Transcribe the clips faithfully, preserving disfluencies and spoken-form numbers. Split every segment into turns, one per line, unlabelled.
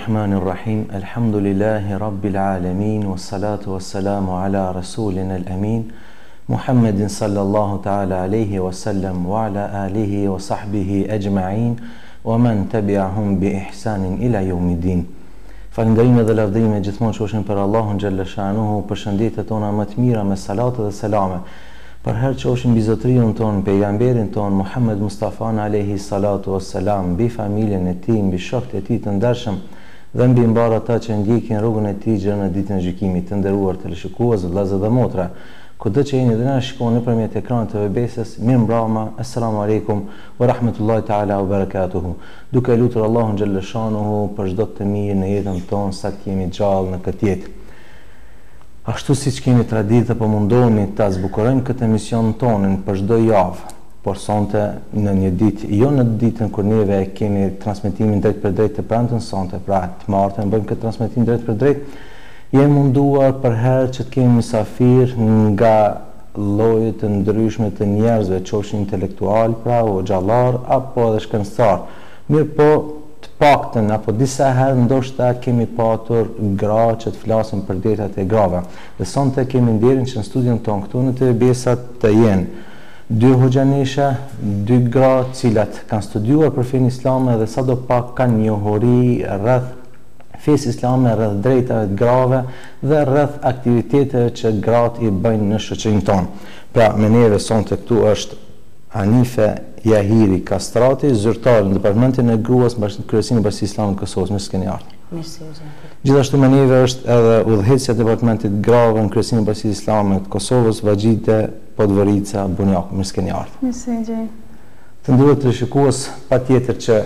Bismillahirrahmanirrahim. Alhamdulillahi Rabbil Alamin. Wassalatu wassalamu ala Rasulina al-Amin. Muhammedin sallallahu ta'ala alayhi wa sallam wa ala alihi wa sahbihi ajma'in wa man tabi'ahum bi ihsanin ila yawmiddin. Falëndërime dhe lavdërime gjithmonë qoshin për Allahun xhalla shanuhu, për shëndetet tona më të mira me salate dhe selame. Për herë qoshin mbi zotriun ton, pejgamberin ton Muhammed Mustafa alayhi salatu wassalam, mbi familjen e tij, mbi shokët e tij të ndershëm dhe mbi mbar ata që ndjekin rrugën e tij deri në ditën e gjykimit. Të nderuar teleshikues, vëllezër dhe motra, kudo që jeni dhe na shikoni nëpërmjet ekranit të webesës, mirëmbrëma, assalamu alaikum wa rahmatullahi ta'ala wa barakatuhu. Duke lutur Allahun xhalla shanuhu për çdo të mirë në jetën tonë sa të jemi gjallë në këtë jetë. Ashtu si që kemi traditë, po mundohemi ta zbukurojmë këtë emision tonin për çdo javë, por sonte në një ditë, jo në ditën kur neve kemi transmetimin drejt për drejt të premtën sonte, pra të martën bëjmë këtë transmetim drejt për drejt, jemi munduar për herë që të kemi mysafir nga lloje të ndryshme të njerëzve, qofshin intelektual, pra o xhallar apo edhe shkencëtar. Mirë po, të paktën apo disa herë ndoshta kemi patur gra që të flasin për drejtat e grave. Dhe sonte kemi nderin që në studion ton këtu në të besat të jenë dy hoxhanesha, dy gra të cilat kanë studiuar për fenë islame dhe sadopak kanë njohuri rreth fesë islame, rreth drejtave të grave dhe rreth aktiviteteve që gratë i bëjnë në shoqërinë tonë. Pra, me neve sonte këtu është Anife Jahiri Kastrati, zyrtar në departamentin e gruas në Kryesinë e Bashkisë Islame të Kosovës. Mirë se keni ardhur.
Mirësi u zot.
Gjithashtu me neve është edhe udhëheqësja e departamentit grave në Kryesinë e Bashkisë Islame të Kosovës, Vajxhite Podvorica Bunjaku. Mirë se keni ardhur.
Mirësi gjej.
Të nderuar teleshikues, patjetër që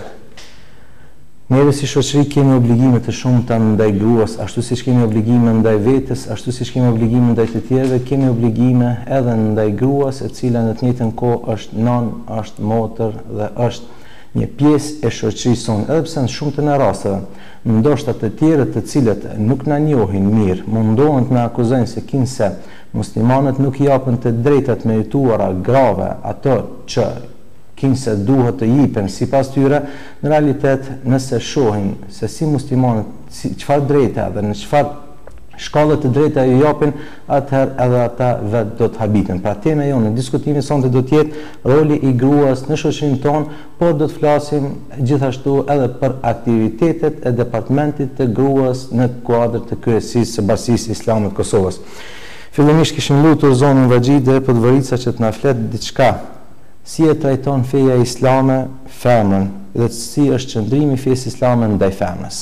neve si shoqëri kemi obligime të shumta ndaj gruas, ashtu siç kemi obligime ndaj vetes, ashtu siç kemi obligime ndaj të tjerëve, kemi obligime edhe ndaj gruas, e cila në të njëjtën kohë është nën, është motër dhe është një pjesë e shoqërisë sonë. Edhe pse në shumë të rasteve, ndoshta të tjerët të cilët nuk na njohin mirë, mundohen të na akuzojnë se kinse muslimanët nuk i japin të drejtat merituara grave, ato që kinse duhet të jipen sipas tyre, në realitet nëse shohin se si muslimanët si, çfarë drejta dhe në çfarë shkallë të drejta i japin, atëherë edhe ata vetë do të habiten. Pra tema jonë në diskutimin sonte do të jetë roli i gruas në shoqërinë tonë, por do të flasim gjithashtu edhe për aktivitetet e departamentit të gruas në kuadër të Kryesisë së Bashkisë Islame të Kosovës. Fillimisht kishim lutur zonën Vajxhite Podvorica që të na flet diçka si e trajton feja islame femrën dhe si është qëndrimi i fesë islame ndaj femrës.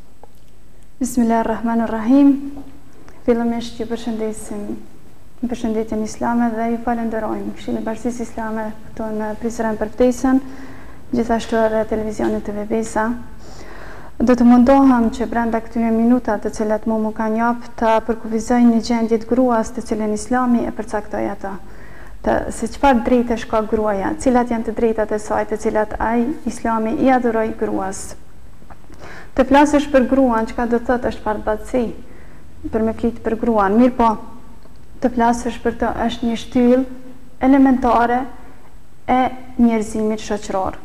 Bismillahirrahmanirrahim. Fillimisht ju përshëndesim në përshëndetjen islame dhe ju falenderojmë Këshillit të Bashkisë Islame këtu në Prizren për ftesën, gjithashtu edhe televizionit të Vebesa. Do të mundohem që brenda këtyre minutave të cilat mu më kanë jap të përkufizoj një gjendje të gruas të cilën Islami e përcaktoi atë. Të, se çfarë drejtesh ka gruaja, cilat janë të drejtat e saj, të cilat ai Islami i adhuroi gruas. Të flasësh për gruan, çka do thotë është fatbatsi për me flit për gruan, mirë po, të flasësh për të është një shtyllë elementare e njerëzimit shoqëror.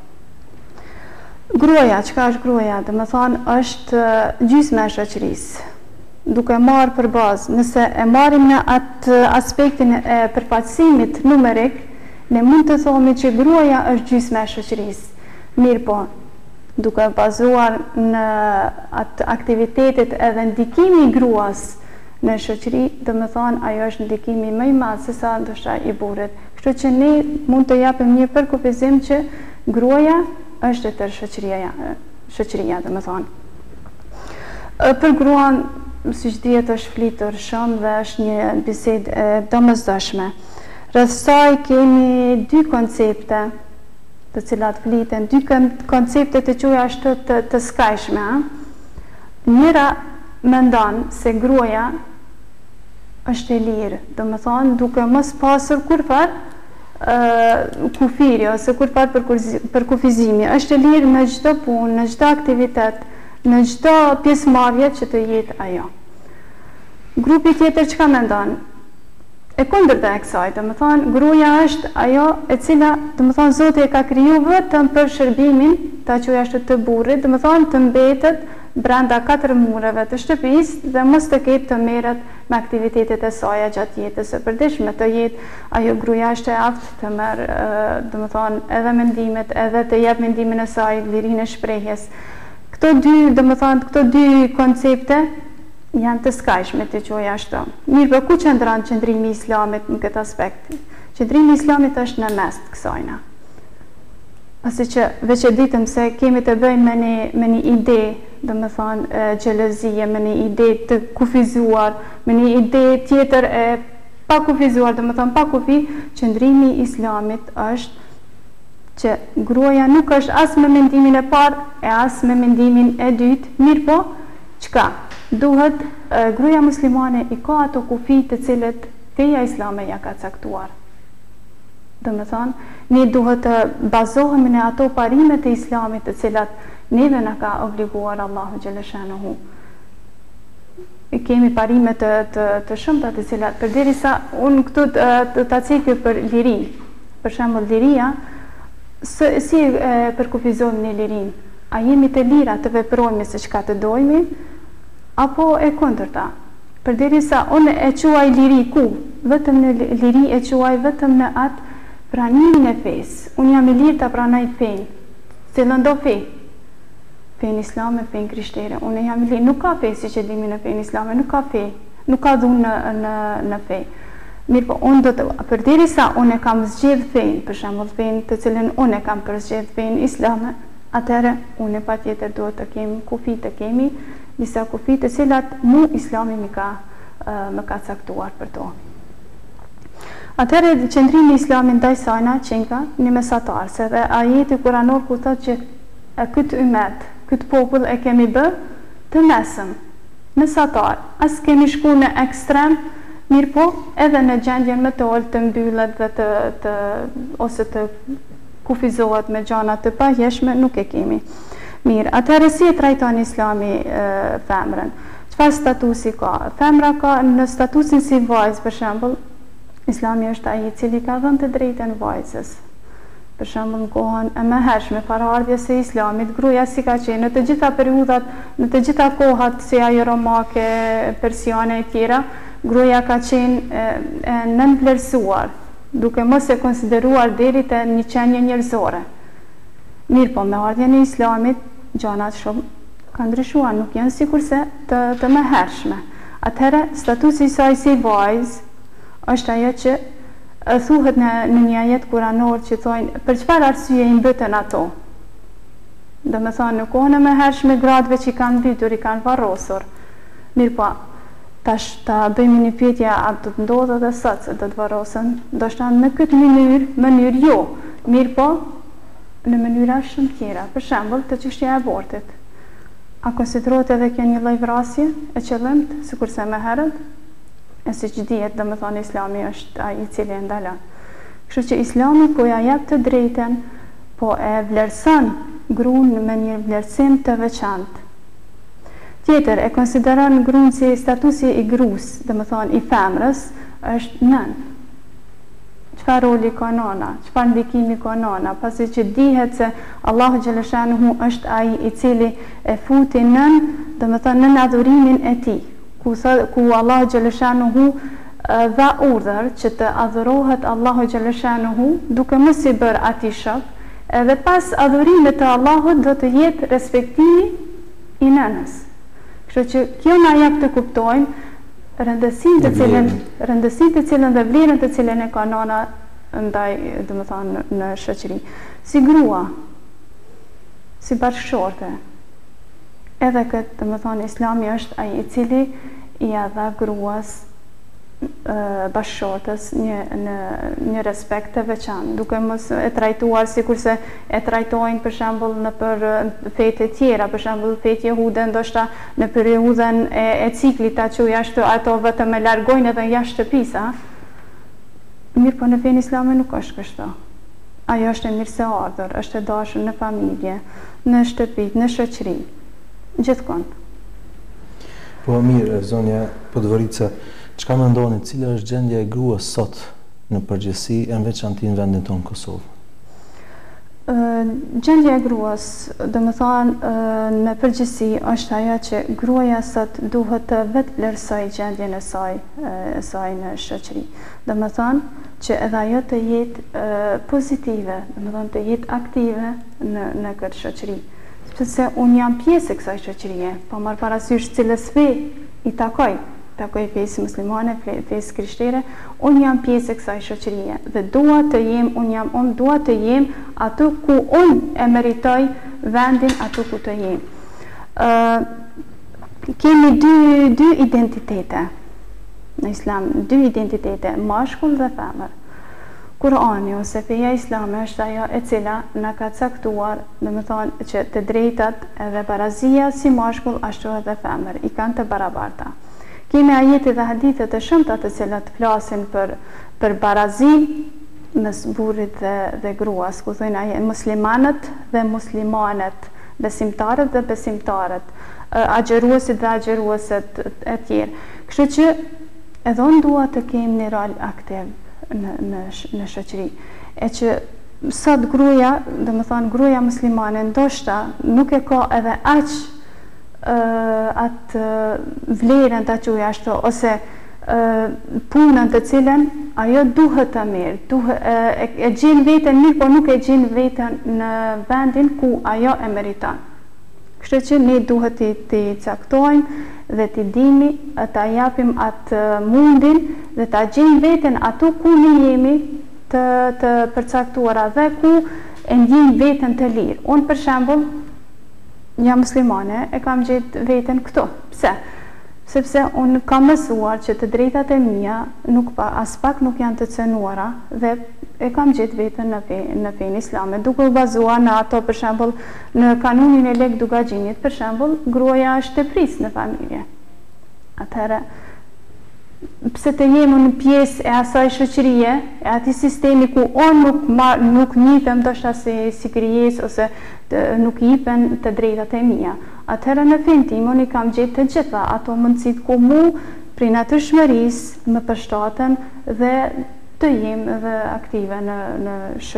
Gruaja, çka është gruaja? Do të thonë është gjysma e shoqërisë. Duke marrë për bazë, nëse e marrim në atë aspektin e përfaqësimit numerik, ne mund të thomi që gruaja është gjysma e shoqërisë. Mirë po, duke bazuar në atë aktivitetet edhe ndikimi i gruas në shoqëri, do të thonë ajo është ndikimi më i madh se sa ndoshta i burrit. Kështu që ne mund të japim një përkufizim që gruaja është e tërë shoqëria, shoqëria, do të thonë. Për gruan, siç dihet, është flitur shumë dhe është një bisedë e domosdoshme. Rreth saj kemi dy koncepte të cilat fliten, dy koncepte të quaja ashtu të, të skajshme. Njëra mendon se gruaja është e lirë, do të thonë duke mos pasur kurfar uh, kufiri ose kurfar përkufizimi, është e lirë në çdo punë, në çdo aktivitet, në çdo pjesëmarrje që të jetë ajo. Grupi tjetër çka mendon? E kundërta e kësaj, do të thonë gruaja është ajo e cila, do të thonë Zoti e ka kriju vetëm për shërbimin, ta quaj ashtu, të burrit, do të thonë të mbetet brenda katër mureve të shtëpisë dhe mos të ketë të merret me aktivitetet e saj gjatë jetës së përditshme, të jetë ajo gruaja është e aftë të merr, domethënë, edhe mendimet, edhe të jep mendimin e saj, lirinë e shprehjes. Këto dy, domethënë, këto dy koncepte janë të skajshme të quaj ashtu. Mirë, po ku qëndron qëndrimi i Islamit në këtë aspekt? Qëndrimi i Islamit është në mes të kësajna. Pasi që veç e ditëm se kemi të bëjmë me një, me një ide, dhe me thonë, gjelëzije, me një ide të kufizuar, me një ide tjetër e pa kufizuar, dhe me thonë, pa kufi, qëndrimi i Islamit është që gruaja nuk është as me mendimin e parë, e as me mendimin e dytë, mirë po, qka? Duhet e, gruaja muslimane i ka ato kufi të cilët feja islame ja ka caktuar. Dhe me thonë, ne duhet të bazohemi në ato parimet e islamit të cilat neve na ka obliguar Allahu Gjeleshanuhu. Kemi parime të, të, të shumta të cilat, përderisa unë këtu të, të, të cekë për lirin, për shembull liria, së, si e, përkufizojmë në lirin, a jemi të lira të veprojmë se çka të dojmë, apo e kundërta. Përderisa unë e quaj liri ku, vetëm në liri e quaj vetëm në atë pranimin e fesë. Unë jam i lirë të pranaj fejnë, cilën do fej, fejnë islame, fejnë krishtere. Unë jam i lirë, nuk ka fej si që dimi në fejnë islame, nuk ka fej, nuk ka dhunë në, në, në fej. Mirë po, unë do të, përderisa unë e kam zgjedh fejnë, për shembull fejnë të cilën unë e kam përzgjedh fejnë islame, atëherë unë e pa tjetër duhet të kemi kufi, të kemi disa kufi të cilat mu islami më ka, uh, më ka caktuar për to. Atëherë qëndrimi i Islamit ndaj sajna qenka një mesatar, se dhe ajeti kuranor ku thotë që e këtë ymet, këtë popull e kemi bë të mesëm, mesatar, as kemi shku në ekstrem, mirë po edhe në gjendjen më të olë të mbyllet dhe të, të ose të kufizohet me gjana të pajeshme, nuk e kemi. Mirë, atëherë si e trajton Islami e, femrën? Çfarë statusi ka? Femra ka në statusin si vajzë, për shembull, Islami është ai i cili ka dhënë të drejtën vajzës. Për shembull, në kohën e mëhershme paraardhjes së Islamit, gruaja si ka qenë në të gjitha periudhat, në të gjitha kohat si ajo romake, persiane e tjera, gruaja ka qenë e, e nënvlerësuar, duke mos e konsideruar deri te një qenie njerëzore. Mirë po, me ardhjen e Islamit, gjanat shumë ka ndryshuar, nuk janë sikurse të, të mëhershme. Atëherë, statusi i saj si vajzë është ajo që thuhet në, në një ajet kuranor që thojnë për çfarë arsye i mbytën ato. Do me thonë, në kohën e mëhershme gradëve që i kanë mbytur, i kanë varrosur. Mirë po, tash ta bëjmë një pyetje, a do të ndodhë edhe sot se do të varrosen? Ndoshta në këtë mënyrë, mënyrë jo. Mirë po, në mënyra shumë tjera. Për shembull, të çështja e abortit. A konsiderohet edhe kjo një lloj vrasje e qëllimt, sikurse më herët? E si që dihet, dhe më thonë, Islami është ai i cili e ndalon. Kështu që Islami po ja jep të drejten, po e vlerëson gruan me një vlerësim të veçantë. Tjetër, e konsideron gruan si statusi i gruas, dhe më thonë, i femrës, është nën. Çfarë roli ka nana, çfarë ndikimi ka nana, pasi që dihet se Allahu Gjeleshanuhu është ai i cili e futi nën, dhe më thonë, nën adhurimin e tij. Ku, ku Allahu Gjeleshanuhu dha urdhër që të adhurohet Allahu Gjeleshanuhu duke mos i bërë atij shok, edhe pas adhurimit të Allahut do të jetë respektimi i nënës. Kështu që kjo na jep të kuptojmë rëndësinë të cilën rëndësinë të cilën dhe vlerën të cilën e ka nana ndaj, domethënë, në shoqëri. Si grua, si bashkëshorte. Edhe këtë, dhe më thonë, Islami është ai i cili i dha gruas bashkëshortës një, një, një respekt të veçantë, duke mos e trajtuar sikurse e trajtojnë për shembull në për fete tjera, për shembull fetë jehude, ndoshta në periudhën e, e ciklit ta quaj ashtu, ato vetëm e largojnë edhe jashtë shtëpisë, mirë po në fenë islame nuk është kështu. Ajo është e mirëseardhur, është e dashur në familje, në shtëpi, në shoqëri. Gjithkohë.
Po mirë, zonja Podgorica, çka mendoni, cila është gjendja e gruas sot në përgjithësi, e në veçanti në vendin tonë Kosovë?
Gjendja e gruas, do më thonë, në përgjithësi është ajo që gruaja sot duhet të vetë vlerësoj gjendjen e saj, e saj në shoqëri. Do më thonë që edhe ajo të jetë pozitive, do më thonë të jetë aktive në, në këtë shoqëri. Sepse unë jam pjesë e kësaj shoqërie, po marr parasysh cilës fe i takoj. Takoj fesë muslimane, fesë krishtere, unë jam pjesë e kësaj shoqërie dhe dua të jem, unë jam, unë dua të jem aty ku unë e meritoj vendin aty ku të jem. Uh, kemi dy, dy identitete në islam, dy identitete, mashkull dhe femër. Kurani ose feja islame është ajo e cila na ka caktuar, dhe më thonë që të drejtat edhe barazia si mashkull ashtu edhe femër, i kanë të barabarta. Kemi ajete dhe hadithet të shumta të cilat flasin për, për barazi mes burrit dhe, dhe gruas, ku thojnë muslimanët dhe muslimanet, besimtarët dhe besimtarët, agjeruesit dhe agjerueset e tjerë. Kështu që edhe unë dua të kem një rol aktiv në, në, në shoqëri. E që sot gruaja, dhe më thonë gruaja muslimane, ndoshta nuk e ka edhe aq Uh, atë uh, vlerën të quaj ashtu, ose uh, punën të cilën ajo duhet të mirë, duhet, uh, e, e gjenë vetën mirë, po nuk e gjenë vetën në vendin ku ajo e meriton. Kështu që ne duhet të, të caktojmë dhe të dimi, të japim atë mundin dhe të gjenë vetën atu ku ne jemi të, të përcaktuara dhe ku e ndjejmë vetën të lirë. Unë për shembull jam muslimane, e kam gjetë veten këtu. Pse? Sepse unë kam mësuar që të drejtat e mia nuk pa, as pak nuk janë të cënuara dhe e kam gjetë veten në fe, në fenë islame, duke u bazuar në ato, për shembull, në kanunin e lek dugaxhinit, për shembull, gruaja është tepris në familje. Atëherë, pse të jemi në pjesë e asaj shoqërie, e atij sistemi ku unë nuk mar, nuk njihem ndoshta si si krijesë ose të, nuk jipen të drejtat e mia. Atëherë në fenë tim unë kam gjetë të gjitha ato mundësit ku mu prej natyrshmërisë më përshtaten dhe të jem dhe aktive në në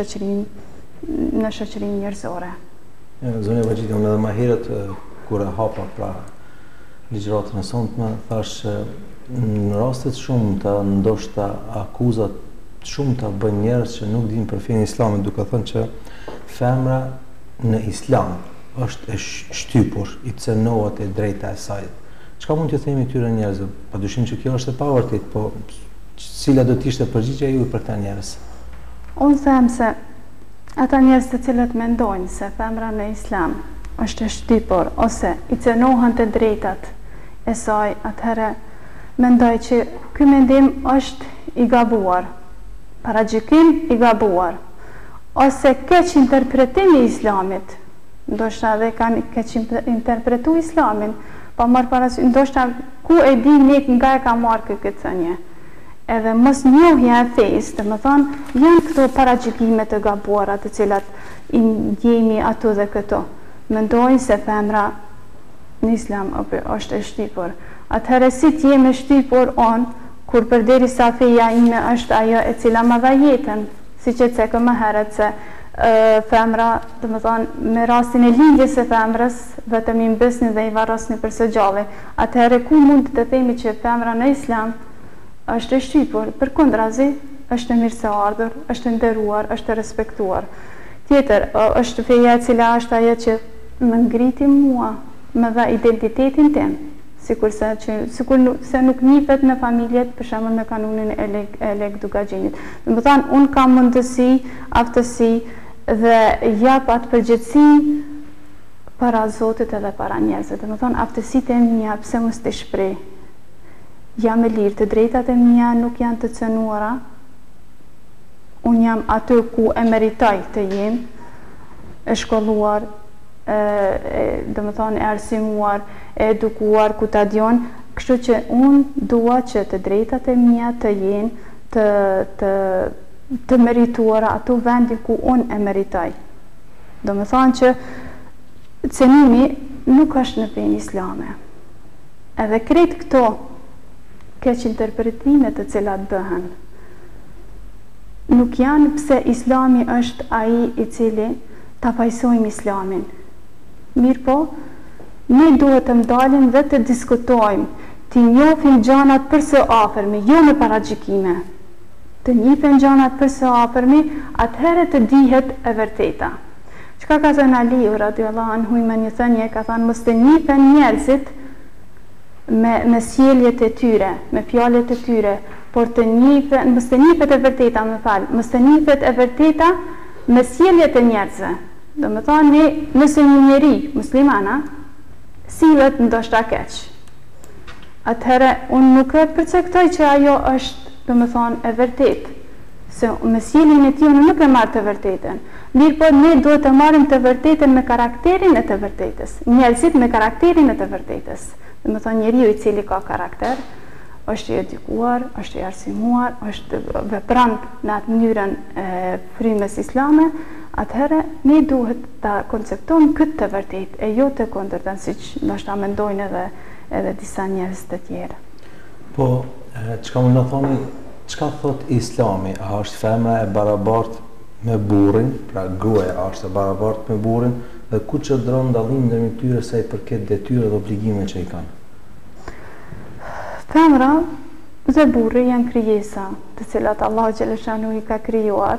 shoqërinë në shoqërinë njerëzore.
Zonja Vajgjiti, unë edhe më herët kur e hapa pra ligjëratën e sonte, më thash në rastet shumë të ndoshta akuzat shumë të bën njerëz që nuk din për fenë islame, duke thënë që femra në islam është e shtypur, i cënohet e drejta e saj. Çka mund t'ju themi këtyre njerëzve? Padyshim që kjo është e pavërtet, po cila do të ishte përgjigjja juaj për këta njerëz?
Unë them se ata njerëz të cilët mendojnë se femra në islam është e shtypur ose i cënohen të drejtat e saj, atëherë mendoj që ky mendim është i gabuar, paragjykim i gabuar, ose keq interpretim i islamit, ndoshta edhe kanë keq interpretu islamin, pa marrë parasysh, ndoshta ku e di ne nga e ka marrë këtë thënie. Edhe mos njohja e fesë, dhe më thonë, janë këto paragjykime të gabuara të cilat i ndjemi ato dhe këto. Mendojnë se femra në islam është e shtypur. Atëherë si t'jemi shtypur on, kur përderi sa feja ime është ajo e cila ma dha jetën, si që cekë më herët se e, femra, dhe më thonë, me rastin e lindjes e femrës, vetëm i mbësni dhe i varrosni për së gjalli. Atëherë ku mund të themi që femra në islam është e shtypur, për kundrazi është e mirë se ardhur, është e nderuar, është e respektuar. Tjetër, është feja e cila është ajo që më ngriti mua, më dha identitetin tim. Sikur se, që, sikur se nuk njihet në familjet, për shembull në kanunin e lek, e lek dugaxhinit. Do të thonë, unë kam mundësi, aftësi dhe jap atë përgjegjësi para Zotit edhe para njerëzve. Do të thonë, aftësitë e mia pse mos të shpreh. Jam e lirë, të drejtat e mia nuk janë të cënuara. Unë jam aty ku e meritoj të jem, e shkolluar, dhe më thonë e arsimuar, e edukuar, ku ta dion, kështu që unë dua që të drejtat e mia të jenë të, të, të merituara ato vendi ku unë e meritoj. Do më thonë që cenimi nuk është në fenë islame. Edhe krejt këto keq interpretime të cilat bëhen, nuk janë pse islami është ai i cili ta pajsojmë islamin. Mirë po, ne duhet të ndalim dhe të diskutojmë, të njohim gjanat për së afërmi, jo me paragjykime. Të njihen gjanat për së afërmi, atëherë të dihet e vërteta. Çka ka thënë Aliu radiallahu anhu me një thënie, ka thënë mos të njihen njerëzit me me sjelljet e tyre, me fjalët e tyre, por të njihen, mos të njihet e vërteta, më fal, mos të njihet e vërteta me sjelljet e njerëzve. Do të thonë ne, nëse një njeri muslimana sillet ndoshta keq, atëherë unë nuk e përcaktoj që ajo është, do të thonë, e vërtetë, se me sjelljen e tij unë nuk e marr të vërtetën. Mirë po, ne duhet të marrim të vërtetën me karakterin e të vërtetës, njerëzit me karakterin e të vërtetës. Do të thonë njeriu i cili ka karakter, është i edukuar, është i arsimuar, është vepron në atë mënyrën e frymës islame, atëherë ne duhet ta konceptojmë këtë të vërtetë, e jo të kundërtën, siç ndoshta mendojnë edhe edhe disa njerëz të tjerë.
Po, çka mund të thoni, çka thot Islami? A është femra e barabartë me burrin, pra gruaja është e barabartë me burrin, dhe ku çndron dallimi ndërmjet tyre sa i përket detyrave dhe obligimeve që i kanë?
Femra dhe burri janë krijesa, të cilat Allahu xhaleshanu i ka krijuar.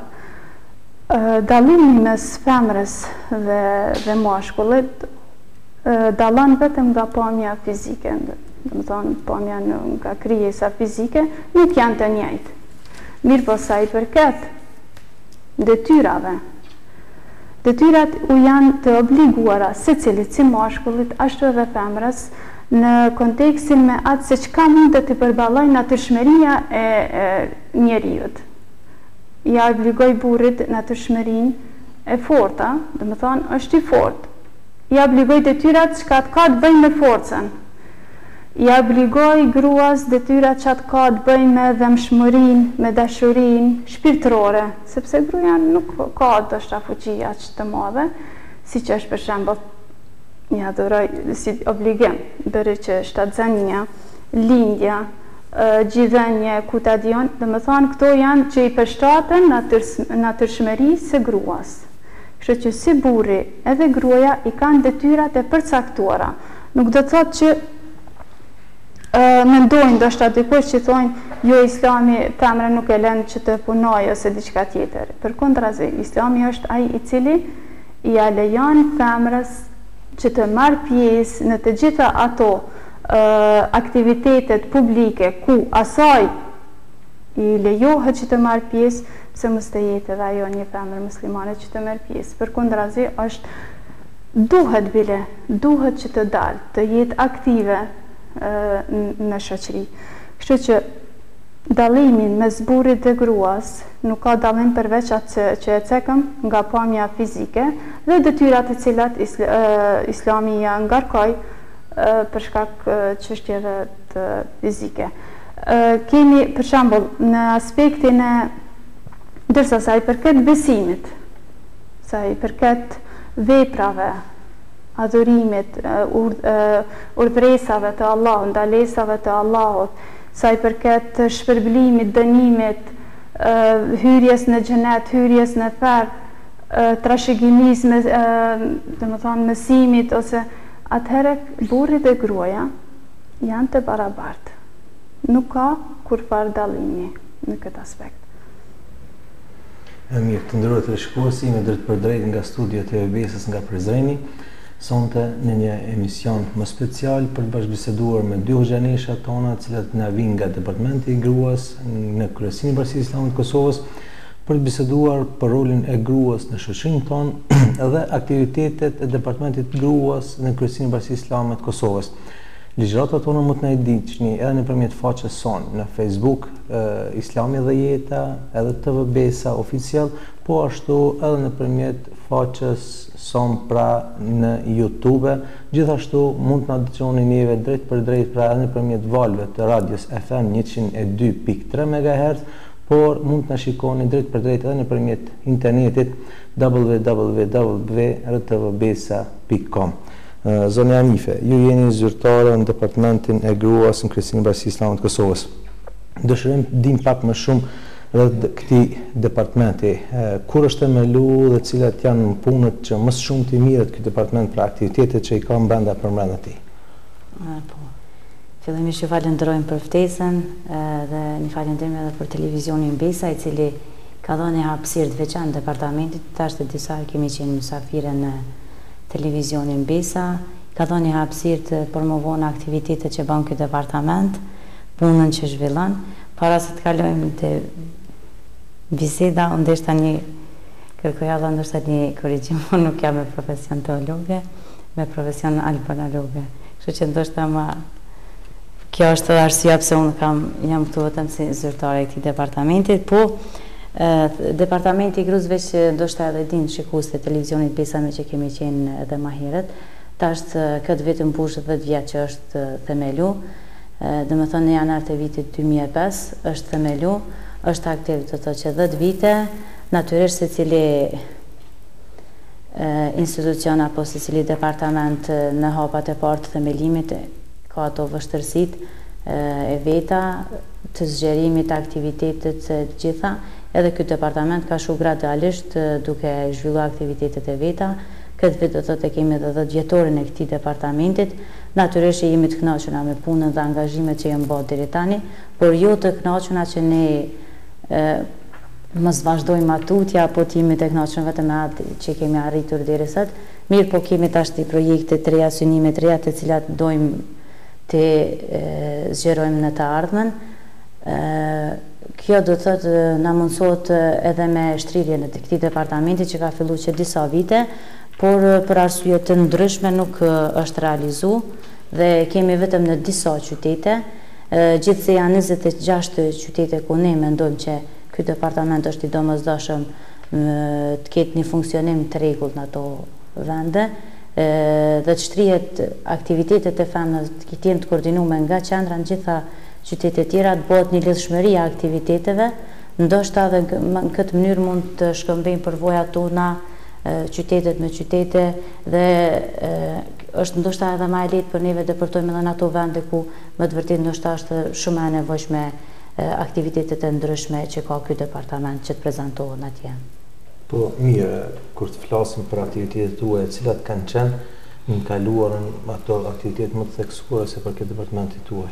Dallimi mes femrës dhe dhe mashkullit dallon vetëm nga pamja fizike, do të thonë pamja nga krijesa fizike nuk janë të njëjtë. Mirë po sa i përket detyrave, detyrat u janë të obliguara secilit si mashkullit ashtu edhe femrës në kontekstin me atë se çka mund të përballojë natyrshmëria e, e njeriut. Ja obligoj burrit natyrshmërinë e forta, do të thonë është i fortë. Ja obligoj detyrat çka ka të bëjnë me forcën. Ja obligoj gruas detyrat që atë ka të bëjnë me dhemshmërinë, me dashurinë shpirtërore, sepse gruaja nuk ka ndoshta fuqi aq të madhe, siç është për shembull një adhuroj si obligim, bëri që shtatzënia, lindja, gjithënje, kutadion, dhe më thonë këto janë që i përshtaten natyrshmërisë së gruas. Kështu që si burri edhe gruaja i kanë detyrat e përcaktuara. Nuk do të thotë që Uh, mendojnë ndoshta dikush që thonë jo islami femra nuk e lën që të punojë ose diçka tjetër. Përkundrazi, islami është ai i cili i lejon femrës që të marrë pjesë në të gjitha ato uh, aktivitetet publike ku asaj i lejohet që të marrë pjesë, pse mos të jetë edhe ajo një femër muslimane që të merr pjesë. Përkundrazi, është duhet bile, duhet që të dalë, të jetë aktive në shoqëri. Kështu që dallimin mes burrit dhe gruas nuk ka dallim përveç atë që e cekëm nga pamja fizike dhe detyrat e cilat isl Islami ja ngarkoi për shkak çështjeve të fizike. Kemi për shembull në aspektin e ndërsa sa i përket besimit, sa i përket veprave, adhurimit, urdhresave të Allahut, ndalesave të Allahut, sa i përket shpërblimit, dënimit, hyrjes në xhenet, hyrjes në ferr, trashëgimisë, me, domethënë mësimit, ose atëherë burri dhe gruaja janë të barabartë. Nuk ka kurfar dallimi në këtë aspekt.
E mirë, të nderuar teleshikuesi, me drejt për drejt nga studiot e Ebesës nga Prizreni, sonte në një emision më special për të bashkëbiseduar me dy hoxhanesha tona, të cilat na vijnë nga Departamenti i Gruas në Kryesinë e Bashkisë Islame të Kosovës, për të biseduar për rolin e gruas në shoqërinë tonë dhe aktivitetet e Departamentit të Gruas në Kryesinë e Bashkisë Islame të Kosovës. Ligjëratat tona mund të na i ndiqni edhe nëpërmjet faqes sonë në Facebook, eh, Islami dhe Jeta, edhe T V Besa oficial, po ashtu edhe nëpërmjet faqes sonë pra në YouTube. Gjithashtu mund të na dëgjoni neve drejt për drejt pra edhe nëpërmjet valve të radios F M njëqind e dy pikë tre megahertz, por mund të na shikoni drejt për drejt edhe nëpërmjet internetit w w w punkt r t v besa punkt com. Zonja Anife, ju jeni zyrtare në Departamentin e Gruas në Kryesinë e Bashkisë Islame të Kosovës. Dëshirojmë të dim pak më shumë edhe këtij departamenti, kur është themelu dhe cilat janë punët që më shumë të mirët ky departament për aktivitetet që i ka brenda për brenda tij?
Po. Fillimisht ju falenderojmë për ftesën dhe një falenderim edhe për televizionin Besa, i cili ka dhënë hapësirë të veçantë departamentit. Tash të disa kemi qenë mysafire në televizionin Besa, ka dhënë hapësirë të promovon aktivitetet që bën ky departament, punën që zhvillon. Para se të kalojmë te biseda, unë ndoshta një kërkoja dhe ndoshta një korrigjim, unë nuk jam me profesion teologe, me profesion albanologe. Kështu që ndoshta ma kjo është edhe arsyeja pse unë kam jam këtu vetëm si zyrtare e këtij departamenti, po e, departamenti i Gruzëve që ndoshta edhe din shikuesit e televizionit Besa me që kemi qenë edhe më herët, tash këtë vit mbush dhjetë vjet që është themelu, dhe më thënë në janar të vitit dy mijë e pesë është themelu, është aktiv të të që dhjetë vite, natyrisht se cili institucion apo se cili departament në hapat e parë të themelimit ka ato vështërsit e veta të zgjerimit të aktivitetet të gjitha, edhe këtë departament ka shu gradualisht duke zhvilluar aktivitetet e veta. Këtë vit do të thotë kemi edhe dhjetë vjetorin e këtij departamentit. Natyrisht jemi të kënaqura me punën dhe angazhimet që janë bërë deri tani, por jo të kënaqura që ne e, mos vazhdojmë atutja, apo të jemi të kënaqur vetëm me atë që kemi arritur deri sot. Mirë, po kemi tash të projekte të reja, synime të reja, të cilat dojmë të zgjerojmë në të ardhmen. E, kjo do të thotë na mundësot edhe me shtrirje në të këtij departamenti që ka filluar që disa vite, por për arsye të ndryshme nuk është realizu dhe kemi vetëm në disa qytete, gjithse janë njëzet e gjashtë qytete ku ne mendojmë që ky departament është i domosdoshëm të ketë një funksionim të rregullt në ato vende, dhe të shtrihet aktivitetet e femrës të jenë të koordinuar nga qendra në gjitha qytetet tjera, të bëhet një lidhshmëri e aktiviteteve, ndoshta edhe në këtë mënyrë mund të shkëmbejmë përvojat tona qytetet me qytete dhe e, është ndoshta edhe më e lehtë për neve të depërtojmë edhe në ato vende ku më të vërtet ndoshta është shumë e nevojshme e, aktivitetet e ndryshme që ka ky departament që të prezantohen atje.
Po mirë, kur të flasim për aktivitetet tuaja, cilat kanë qenë në kaluarën ato aktivitetet më të theksuara se për këtë departamentin tuaj?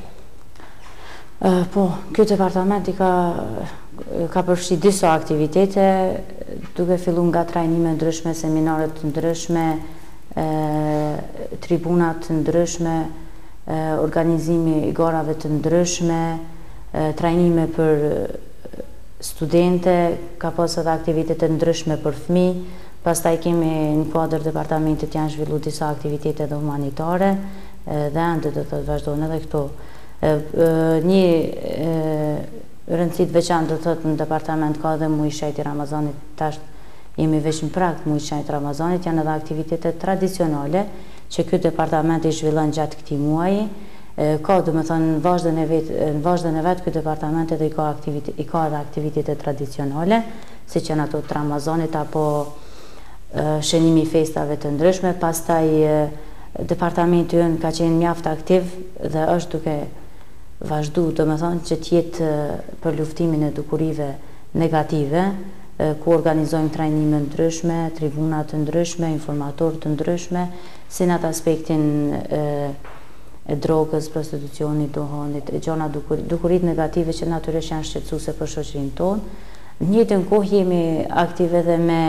Uh, po, ky departament i ka ka përfshi disa aktivitete, duke filluar nga trajnime ndryshme, seminare të ndryshme, e, tribunat të ndryshme, e, organizimi i garave të ndryshme, e, trajnime për studente, ka pas edhe aktivitete ndryshme për fëmijë. Pastaj kemi në kuadër departamentit janë zhvilluar disa aktivitete dhe humanitare, e, dhe ende do të vazhdojnë edhe këto. E, e, një e, rëndësi të veçantë do të thotë në departament ka edhe muaj shejti Ramazanit, tash jemi veç në prag muaj shejti Ramazanit, janë edhe aktivitete tradicionale që ky departament i zhvillon gjatë këtij muaji. Ka, do të thonë, në vazhdën e vet, në vazhdën e vet ky departament edhe i ka aktivitete, i ka edhe aktivitete tradicionale, siç janë ato të Ramazanit apo e, shënimi i festave të ndryshme. Pastaj e, departamenti ynë ka qenë mjaft aktiv dhe është duke vazhdu, do me thonë që tjetë për luftimin e dukurive negative, ku organizojmë trajnime ndryshme, tribunat të ndryshme, informatorë të ndryshme, si në atë aspektin e, e drogës, prostitucionit, dohonit, e gjona dukurit, dukurit negative që natyrisht janë shqetësuese për shoqërinë tonë. Në njëjtën kohë jemi aktive edhe me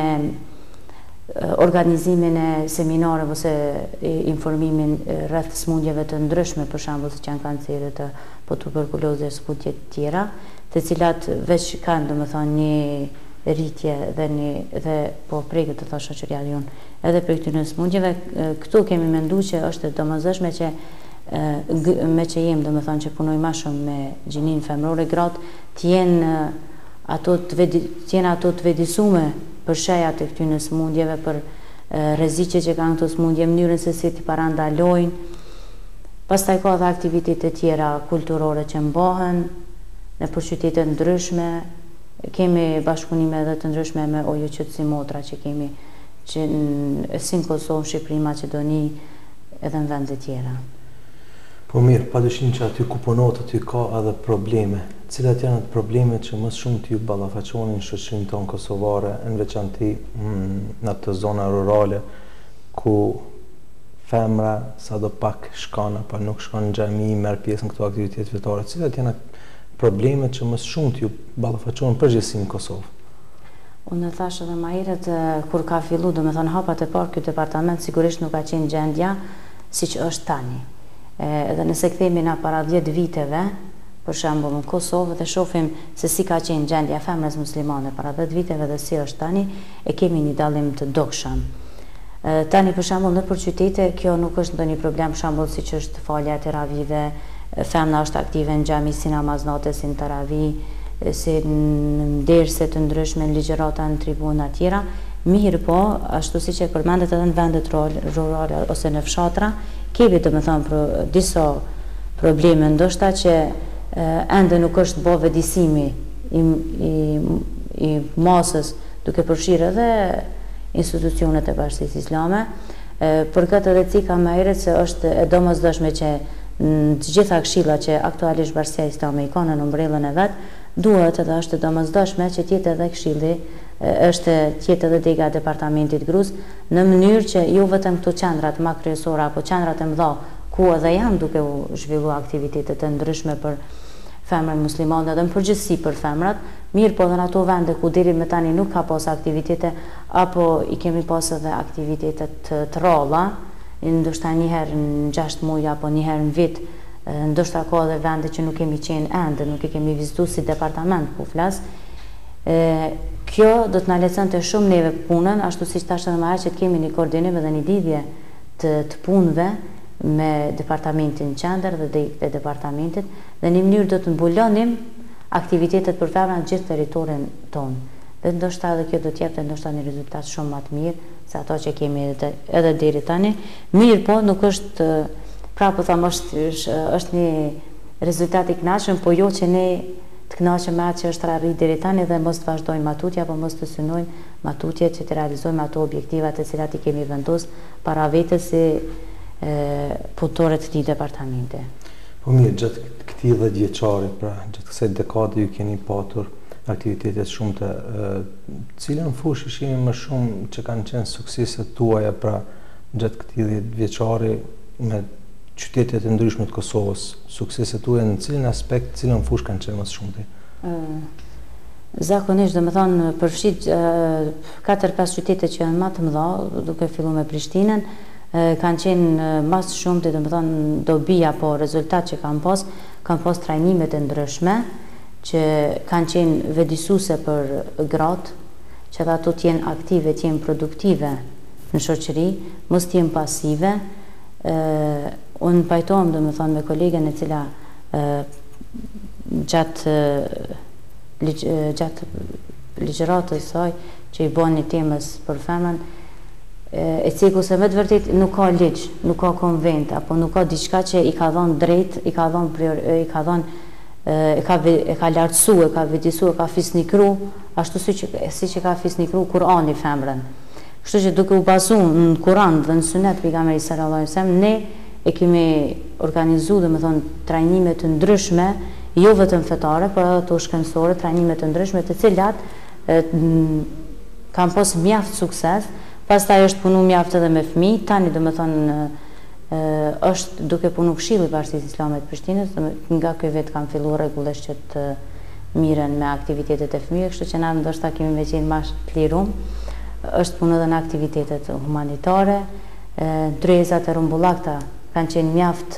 organizimin e seminareve ose informimin rreth smundjeve të ndryshme, për shembull siç janë kancerët apo tuberkulozë e smundje të tjera, të cilat veç kanë domethënë një rritje dhe një dhe po prekët të thosh shoqëria jonë edhe për këtyre smundjeve. Këtu kemi menduar që është domosdoshme që me që jemi domethënë që punojmë më shumë me gjinin femrore, gratë të jenë ato të jenë ato të vetëdijshme për shejat e këtyre smundjeve, për rreziqet që kanë këto smundje, mënyrën se si t'i parandalojnë. Pastaj ka edhe aktivitete tjera kulturore që mbahen në për qytete ndryshme. Kemi bashkëpunime edhe të ndryshme me O J C si motra që kemi që në si në Kosovë, Shqipëri, Maqedoni edhe në vende tjera.
Po mirë, padyshim që aty ku punohet aty ka edhe probleme, cilat janë ato problemet që më shumë t'ju ballafaqonin shoqërinë tonë kosovare, në veçanti në atë zona rurale ku femra sado pak shkon apo nuk shkon në xhami, merr pjesë në këto aktivitete fetare. Cilat janë problemet që më shumë t'ju ballafaqonin përgjithësi në Kosovë?
Unë thash edhe më herët kur ka fillu, do me thonë hapat e parë, ky departament sigurisht nuk ka qenë gjendja siç është tani. Edhe nëse kthehemi na para dhjetë viteve, për shembull në Kosovë dhe shohim se si ka qenë gjendja e femrës muslimane para dhjetë viteve dhe si është tani, e kemi një dallim të dogshëm. Tani për shembull nëpër qytete kjo nuk është ndonjë problem, për shembull siç është falja e teravive, femra është aktive në xhami si namaznate, si në teravi, si në derse të ndryshme, në ligjërata, në tribuna të tjera. Mirë po, ashtu siç e përmendet edhe në vendet rurale ose në fshatra, kemi domethënë për disa probleme ndoshta që ende nuk është bë vëdisimi i, i, i masës duke përfshirë edhe institucionet e Bashkisë Islame. Për këtë edhe cika më herët se është e domosdoshme që në të gjitha këshillat që aktualisht Bashkia Islame i ka në umbrellën e vet, duhet edhe është e domosdoshme që të jetë edhe këshilli, është të jetë edhe dega e departamentit gruz, në mënyrë që jo vetëm këto qendrat më kryesore apo qendrat e mëdha ku edhe janë duke u zhvilluar aktivitete të ndryshme për femrat muslimane dhe në përgjithësi për femrat, mirë po dhe në ato vende ku deri me tani nuk ka pas aktivitete, apo i kemi pas edhe aktivitete të, të ralla, ndoshta një herë në gjashtë muaj apo një herë në vit, ndoshta ka edhe vende që nuk kemi qenë ende, nuk i kemi vizituar si departament po flas. Kjo do të na lejonte shumë neve punën, ashtu siç tash edhe më herë që të kemi një koordinim dhe një lidhje të, të punëve me departamentin qendër dhe dhe departamentit, dhe në një mënyrë do të mbulonim aktivitetet për femra në gjithë territorin tonë. Dhe ndoshta edhe kjo do të jepte ndoshta një rezultat shumë më të mirë se ato që kemi edhe, edhe deri tani. Mirë po nuk është, pra po tham është është një rezultat i kënaqshëm, po jo që ne të kënaqem me atë që është arrit deri tani dhe mos të vazhdojmë matutja, apo mos të synojmë matutjet që të realizojmë ato objektivat të cilat i kemi vendosur para vetes si punëtore të këtij departamente.
Po mirë, gjatë këtij dhjetë vjeçari, pra gjatë kësaj dekade ju keni patur aktivitetet shumë të cilën fushë ishini më shumë që kanë qenë sukseset tuaja, pra gjatë këtij dhjetë vjeçari me qytetet e ndryshme të Kosovës, sukseset tuaja në cilën aspekt, cilën fushë kanë qenë më shumë?
Zakonisht, dhe me thonë, përfshit katër pesë qytete që janë më të mëdha, duke filluar me Prishtinën, kanë qenë mas shumë të, dhe me thonë, dobi apo rezultat që kanë pas, kanë pas trajnime të ndryshme, që kanë qenë vëdisuse për gratë, që dhe ato t'jenë aktive, t'jenë produktive në shoqëri, mos t'jenë pasive. Unë pajtohem, dhe me thonë, me kolegen e cila gjatë gjatë ligjëratës saj që i bën një temës për femrën, e ciku se me të vërtet nuk ka ligj, nuk ka konvent, apo nuk ka diçka që i ka dhënë drejt, i ka dhënë prior, i ka dhënë e ka e ka lartësu, e ka vëdësu, e ka fisnikru, ashtu si që siç e ka fisnikru Kurani femrën. Kështu që duke u bazuar në Kur'an dhe në Sunet pejgamberit sallallahu alajhi wasallam, ne e kemi organizuar, domethënë, trajnime të ndryshme, jo vetëm fetare, por edhe të shkencore, trajnime të ndryshme, të cilat kanë pas mjaft sukses. Pastaj është punu mjaft edhe me fëmijë, tani domethënë është duke punu Këshilli i Bashkisë Islame të Prishtinës, nga ky vet kanë filluar rregullisht që të miren me aktivitetet e fëmijëve, kështu që na ndoshta kemi me qenë më të lirum. Është punë edhe në aktivitetet humanitare, ndryezat e rrumbullakta kanë qenë mjaft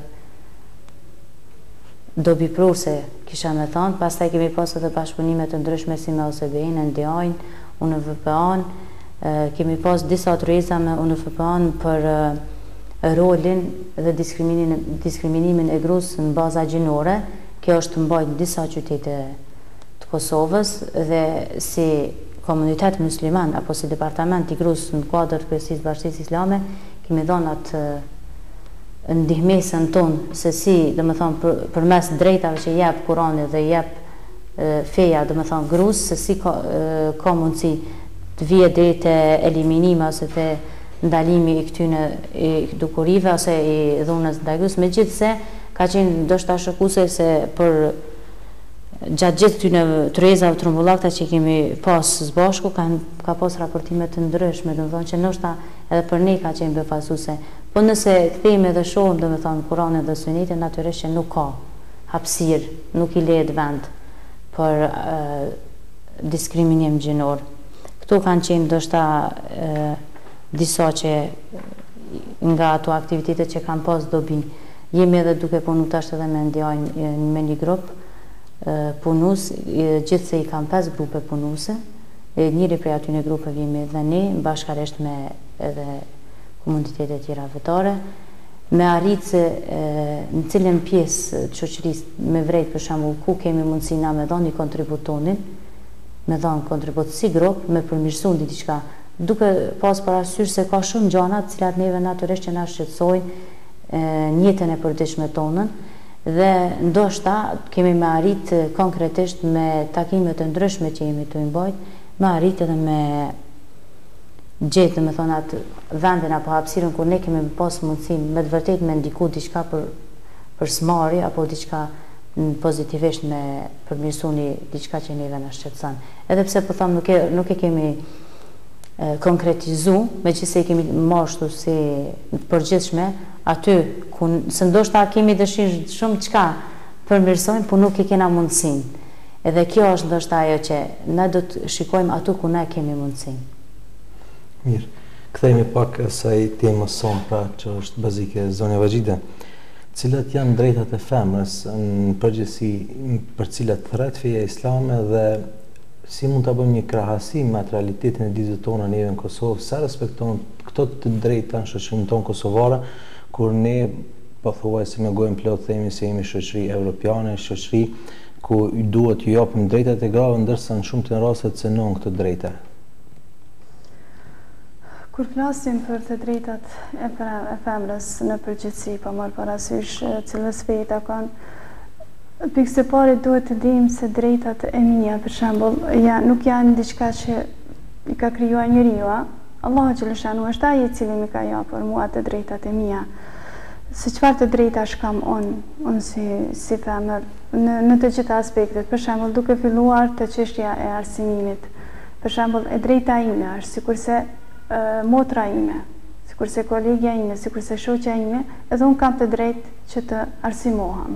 dobipruse, kisha me thonë. Pastaj kemi pas edhe bashkëpunime të ndryshme si me O S B-n, N D A-n, U N V P A-n. Kemi pas disa ndryeza me U N V P A-n për rolin dhe diskriminimin e grusë në baza gjinore. Kjo është mbajtur në disa qytete të Kosovës dhe si komunitet musliman apo si departament i grusë në kuadër të Kryeqësisë Bashkisë Islame kemi dhënë atë ndihmesën tonë se si, domethënë, përmes drejtave që jep Kurani dhe jep feja, domethënë, grusë, se si ka, ka mundësi të vijë deri te eliminimi ose te ndalimi i këtyne i dukurive ose i dhunës ndaj grusë. Megjithse ka qenë ndoshta shokuese se për gjatë gjithë këtyre tryezave trumbullakta që kemi pas së bashku, ka pas raportime të ndryshme, do të thonë që ndoshta edhe për ne ka qenë befasuese. Po nëse kthehemi dhe shohim, do të thonë Kur'anin dhe Sunetin, natyrisht që nuk ka hapësirë, nuk i lehet vend për diskriminim gjinor. Këto kanë qenë ndoshta disa që nga ato aktivitetet që kanë pas dobi. Jemi edhe duke punu tash edhe me ndjajnë me një grup punus, gjithë se i kam pesë grupe punuse, njëri prej aty në grupeve jemi edhe ne, bashkarisht me edhe komunitetet tjera vetare, me arritë se në cilën pjesë të shoqërisë me vrejt për shembull ku kemi mundësi na me dhënë kontributonin, me dhënë kontribut si grup, me përmirësu një diçka, duke pas parasysh se ka shumë gjana të cilat neve natyrisht që na shqetësojnë njëtën e përditshme tonën, dhe ndoshta kemi me arrit konkretisht me takimet të ndryshme që jemi të imbajt, me arrit edhe me gjetë, me thonë atë vendin apo hapësirën kur ne kemi pas mundësin me të vërtet me ndiku diçka për, për smari apo diçka pozitivisht me përmirësuni diçka që neve na shqetëson. Edhe pse po them nuk e, nuk e kemi e, konkretizu, me që se i kemi mashtu si përgjithshme, aty, ku së ndoshta kemi dëshirë shumë qka përmirësojmë, po nuk i kena mundësin. Edhe kjo është ndoshta ajo që ne do të shikojmë atu ku ne kemi mundësin.
Mirë, kthehemi pak asaj temës sonë, pra që është bazike zonja Vajxhide. Cilat janë drejtat e femrës në përgjithësi për cilat thret feja islame dhe si mund ta bëjmë një krahasim me realitetin e ditëve tona neve në Kosovë, sa respekton këto të drejta në shoqërinë tonë kosovare, kur ne pothuajse me gojën plot themi se jemi shoqëri evropiane, shoqëri ku i duhet ju japim drejtat e grave, ndërsa në shumë të rastet cënon këto drejta.
Kur flasim për të drejtat e femrës në përgjithësi, pa marrë parasysh cilës fe i takon, pikë së pari duhet të dimë se drejtat e mia, për shembull, ja, nuk janë diçka që i ka krijuar njeriu. Allahu xhaleshanu është ai i cili më ka japur mua të drejtat e mia. Se çfarë të drejtash kam unë, unë si, si femër, në, në të gjitha aspektet, për shembull duke filluar të çështja e arsimimit. Për shembull, e drejta ime është sikurse Uh, motra ime, sikurse kolegja ime, sikurse shoqja ime, edhe unë kam të drejtë që të arsimohem.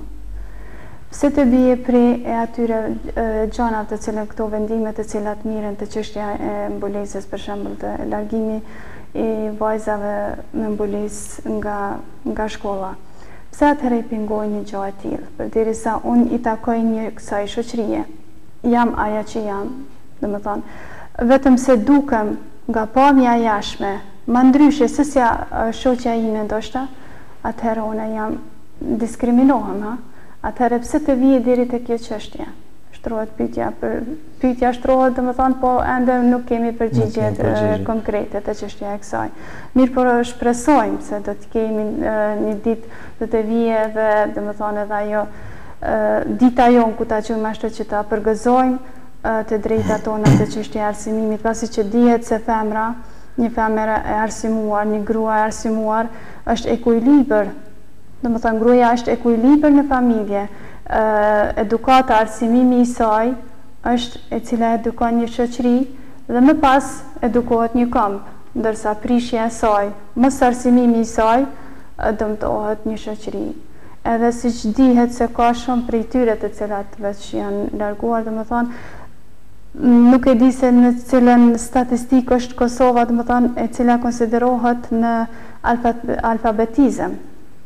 Pse të bie prej e atyre uh, gjanat të cilën këto vendimet të cilat miren të çështja e mbulesës, për shembull të largimi i vajzave me mbulesë nga, nga shkolla. Pse atëherë i pingoj një gjë e tillë, përderisa unë i takoj një kësaj shoqërie, jam aja që jam, domethënë, vetëm se dukem nga pamja jashme, ma ndryshe se si shoqja ime ndoshta, atëherë unë jam diskriminohem, ha? Atëherë pse të vije deri te kjo çështje? Shtrohet pyetja për pyetja shtrohet, domethënë, po ende nuk kemi përgjigje konkrete te çështja e kësaj. Mirë, por shpresojmë se do të kemi një ditë do të vije dhe domethënë edhe ajo dita jon ku ta quajmë ashtu që ta përgëzojmë të drejta tona të çështja e arsimimit, pasi që dihet se femra, një femër e arsimuar, një grua e arsimuar, është ekuilibër. Domethënë gruaja është ekuilibër në familje. Edukata, arsimimi i saj është e cila edukon një shoqëri dhe më pas edukohet një komb, ndërsa prishja e saj, mos arsimimi i saj, dëmtohet një shoqëri. Edhe siç dihet se ka shumë prej tyre të cilat veç janë larguar, domethënë nuk e di se në cilën statistik është Kosova, dhe më thonë, e cila konsiderohet në alfa, alfabetizëm.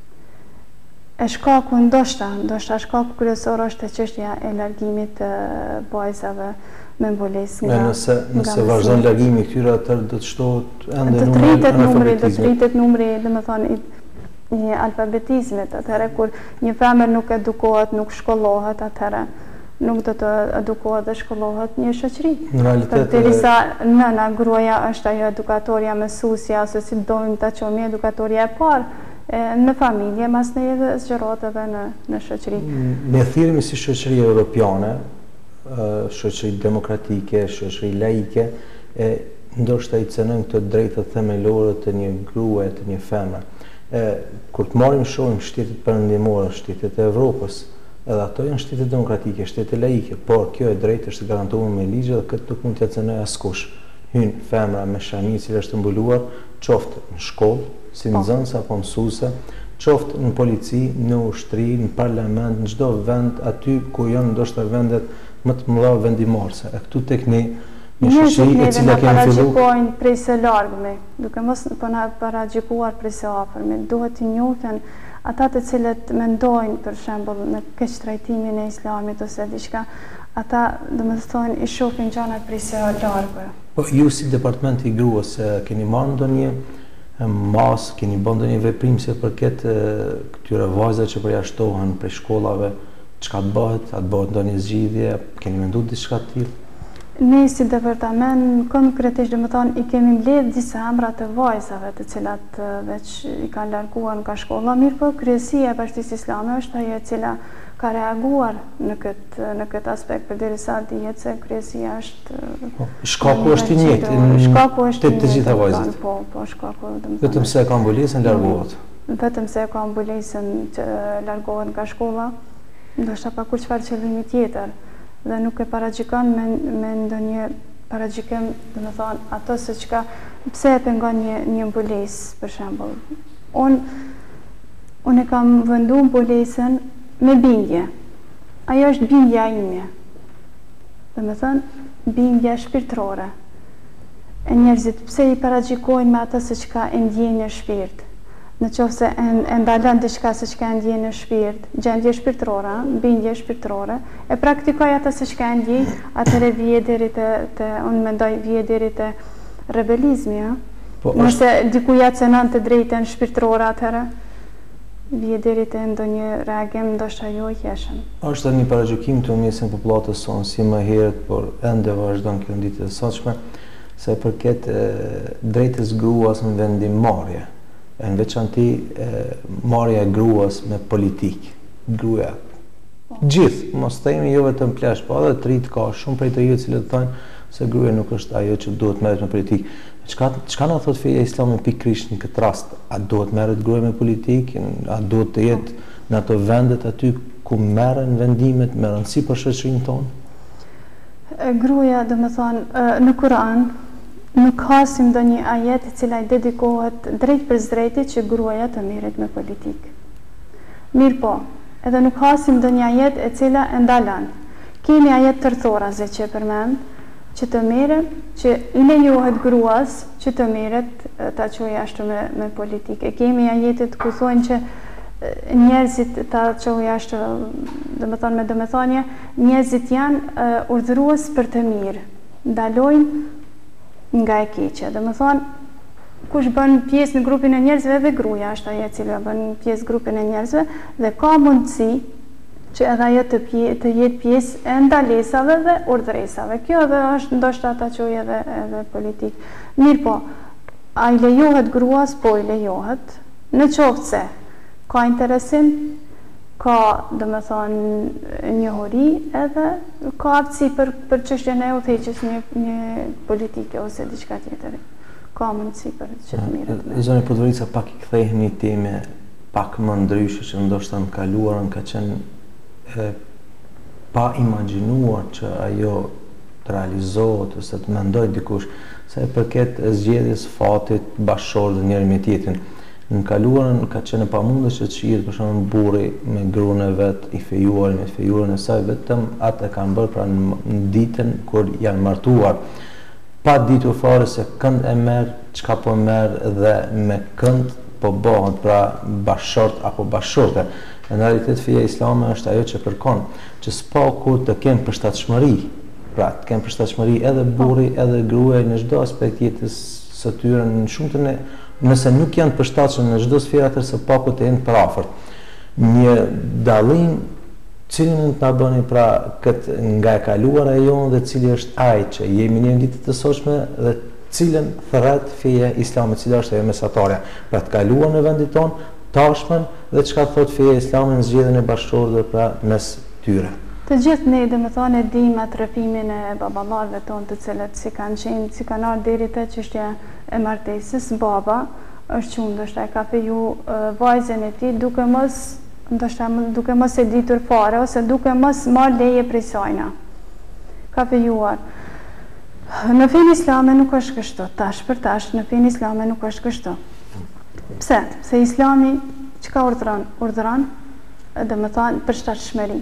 E shkaku ndoshta, ndoshta shkaku kryesor është çështja e largimit të vajzave me mbulesë nga
nëse nëse vazhdon largimi i këtyre, atëherë do të shtohet ende
numri i alfabetizmit. Do të rritet numri, dhe më thonë, i, i alfabetizmit. Atëherë kur një femër nuk edukohet, nuk shkollohet, atëherë nuk do të edukohet dhe shkollohet një shoqëri.
Në realitet,
derisa nëna, gruaja është ajo edukatorja, mësuesja, ose si dojmë ta quajmë, edukatorja e parë në familje, mas ne edhe zgjerohet edhe në, në shoqëri.
Ne thirremi si shoqëri europiane, shoqëri demokratike, shoqëri laike, e ndoshta i cënojmë këto drejta themelore të një grue, të një femre. Kur të marrim shohim shtetet perëndimore, shtetet e Evropës, Edhe ato janë shtete demokratike, shtete laike, por kjo e drejtë është garantuar me ligj dhe këtë nuk mund t'ia cënojë askush. Hyn femra me shani i cili është mbuluar, qoftë në shkollë, si nxënës apo mësuese, qoftë në polici, në ushtri, në parlament, në çdo vend aty ku janë ndoshta vendet më të mëdha vendimorse. E këtu tek ne një shoqëri e cila kemi filluar
paraqikojnë prej së largëmi, duke mos po na paraqikuar prej së afërmi. Duhet të njohën ata të cilët mendojnë për shembull në keq trajtimin e Islamit ose diçka, ata domethënë i shohin gjanat prej së largëve.
Po ju si departamenti i gruas keni marrë ndonjë mas, keni bën ndonjë veprim se përket këtyre vajzave që përjashtohen prej shkollave, çka të bëhet, a të bëhet ndonjë zgjidhje, keni menduar diçka të tillë?
Ne si departament konkretisht do të thonë i kemi mbledh disa emra të vajzave të cilat veç i kanë larguar nga shkolla, mirë po kryesia e Bashkisë Islame është ajo e cila ka reaguar në këtë në këtë aspekt përderisa dihet se kryesia është
shkaku është i njëjtë,
shkaku është
të gjitha vajzat.
Po, po shkaku domethënë.
Vetëm se ka mbulesën largohet.
Vetëm se ka mbulesën që largohet nga shkolla, ndoshta pa kur çfarë qëllimi tjetër. Dhe nuk e paraqikon me, me ndonjë paraqikim, do të thonë ato se çka pse e pengon një një mbulesë për shembull. Un unë kam venduar mbulesën me bindje. Ajo është bindja ime. Do të thonë bindja shpirtërore. E njerëzit pse i paraqikojnë me ato se çka e ndjejnë në shpirt. Në qoftë se e ndalon diçka se çka e ndjej në shpirt, gjendje shpirtërore, bindje shpirtërore, e praktikoj atë se çka e ndjej, atëherë vije deri te, te unë mendoj vije deri te rebelizmi, ha? Po, nëse është... dikuja cënon të drejtën shpirtërore atëherë, vije deri te ndonjë reagim ndoshta jo i qeshëm.
Është një paraqykim të mjesin popullatës sonë si më herët, por ende vazhdon kjo ditë e sotshme, se përket drejtës gruas në vendimmarrje. Në veçanti marrja e gruas me politik, gruaja. Gjithë, mos themi jo vetëm plesh, po edhe të rritë ka shumë prej të ju cilët thonë se gruaja nuk është ajo që duhet merret me politik. Çka çka na thot feja islame pikërisht në këtë rast? A duhet merret gruaja me politik? A duhet të jetë në ato vendet aty ku merren vendimet me rëndësi për shoqërinë tonë?
Gruaja, domethënë, në Kur'an nuk hasim do një ajet i cila i dedikohet drejt për drejti që gruaja të merret me politik. Mirë po, edhe nuk hasim do një ajet e cila e ndalon. Kemi ajet tërthoraze që përmend, që të merret, që i lejohet gruas që të merret ta çojë ashtu me, me politik. E kemi ajetet ku thonë që njerëzit ta çojë ashtu, domethënë me domethënie, njerëzit janë uh, urdhërues për të mirë. Ndalojnë nga e keqja. Dhe më thonë, kush bën pjesë në grupin e njerëzve dhe gruaja është ajo e cila bën pjesë grupin e njerëzve dhe ka mundësi që edhe ajo të, pje, të jetë pjesë e ndalesave dhe urdhëresave. Kjo edhe është ndoshta ta çojë edhe, edhe politik. Mirë po, a i lejohet gruas? Po i lejohet. Në qoftë se ka interesim, ka dhe me thonë njohuri edhe ka aftësi për, për çështjen e udhëheqjes një, një politike ose diçka tjetër. Ka mundësi për që të mirët me.
Zoni Podgorica, pak i kthehemi teme pak më ndryshe që ndoshta në kaluarën ka qenë e, pa imagjinuar që ajo të realizohet ose të mendoj dikush se e përket zgjedhjes fatit bashkëshor dhe njëri me tjetrin. Në kaluarën ka qenë e pamundës që të shihet për shembull burri me gruan e vet, i fejuar me fejuarën e saj, vetëm atë e kanë bërë pra në ditën kur janë martuar, pa ditur fare se kënd e merr, çka po merr dhe me kënd po bëhet pra bashkëshort apo bashkëshorte. Në realitet feja islame është ajo që kërkon që spaku të kenë përshtatshmëri, pra të kenë përshtatshmëri edhe burri edhe gruaja në çdo aspekt jetës së tyre, në shumtën e nëse nuk janë përshtatshëm në çdo sferë atëherë së paku të jenë përafërt. Një dallim cili mund ta bëni pra këtë nga e kaluara e jonë dhe cili është ai që jemi në ditët të sotshme dhe cilën thret feja islame, cila është ajo mesatarja, pra të kaluar në vendin tonë, tashmen dhe çka thot feja islame në zgjedhjen e bashkëshorëve pra mes tyre.
Të gjithë ne dhe më thonë e dim atrëfimin e baballarëve tonë të cilët si kanë qenë, si kanë ardhur deri te çështja e martesës. Baba është që ndoshta e ka feju uh, vajzën e tij duke mos ndoshta duke mos e ditur fare ose duke mos marrë leje prej sajna. Ka fejuar. Në fenë islame nuk është kështu, tash për tash në fenë islame nuk është kështu. Pse? Se islami çka urdhron? Urdhron, domethënë përshtatshmëri.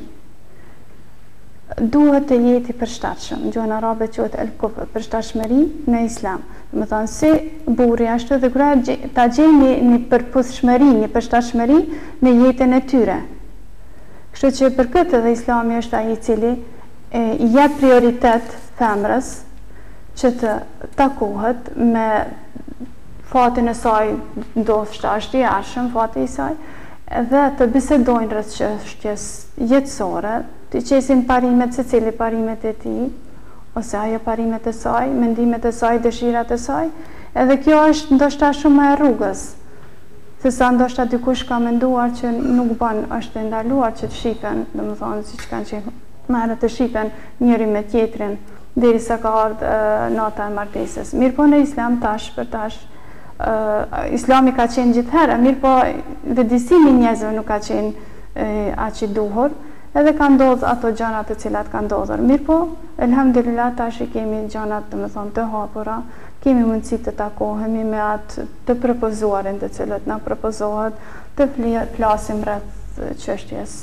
Duhet të jeti përshtatshëm. Në gjuhën arabe quhet el-kuf, përshtatshmëri në islam. Domethënë si burri ashtu dhe gruaja ta gjejnë një përputhshmëri, një përshtatshmëri në jetën e tyre. Kështu që për këtë edhe islami është ai i cili e, i jep prioritet femrës që të takohet me fatin e saj, ndoshta është i arshëm fati i saj, edhe të bisedojnë rreth çështjes jetësore, të qesin parimet se cili parimet e tij, ose ajo parimet e saj, mendimet e saj, dëshirat e saj, edhe kjo është ndoshta shumë më e rrugës, se sa ndoshta dikush ka menduar që nuk ban, është e ndaluar që të shifen, domethënë siç kanë qenë më herët të shifen njëri me tjetrin, derisa ka ardhur nata e martesës. Mirë po në islam tash për tash, uh, islami ka qenë gjithherë, mirë po vëdësimi i njerëzve nuk ka qenë aq i duhur, edhe ka ndodhur ato gjanat të cilat kanë ndodhur. Mirë po, elhamdulillah tash i kemi gjanat domethënë të hapura, kemi mundësi të takohemi me atë të propozuarin të cilët na propozohet, të flasim rreth çështjes,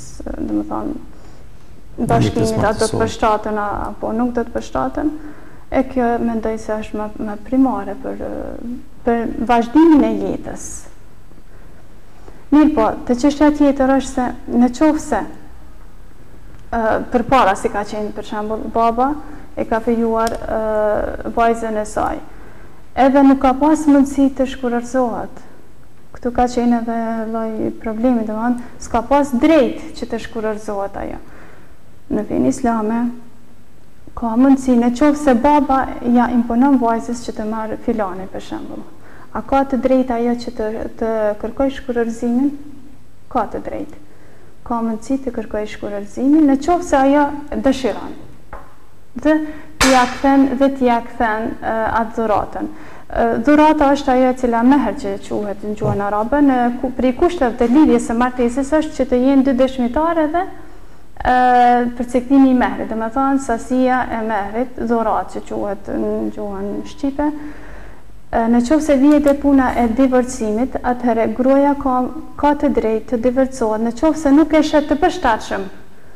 domethënë bashkimit, a do të përshtaten apo nuk do të përshtaten, e kjo mendoj se është më, më primare për, për vazhdimin e jetës. Mirë po, të çështja tjetër është se në qoftë se uh, përpara si ka qenë për shembull baba e ka fejuar uh, vajzën e saj, edhe nuk ka pas mundësi të shkurorzohet. Këtu ka qenë edhe lloj problemi, domethënë s'ka pas drejt që të shkurorzohet ajo. Në fenë islame ka mundësi, në qoftë se baba ja imponon vajzës që të marrë filanin për shembull. A ka të drejtë ajo që të, të kërkoj shkurorzimin? Ka të drejtë. Ka mundësi të kërkoj shkurorzimin në qoftë se ajo dëshiron. Dhe t'ia kthen dhe t'ia kthen uh, atë dhuratën. Uh, dhurata është ajo e cila meher që quhet në gjuhën arabe, në prej kushteve të lidhjes së martesës është që të jenë dy dëshmitarë dhe uh, përcaktimi i mehrit, domethënë sasia e mehrit, dhuratë që quhet në gjuhën shqipe. Në qoftë se vihet e puna e divorcimit, atëherë gruaja ka, ka të drejtë të divorcohet, në qoftë se nuk e shet të përshtatshëm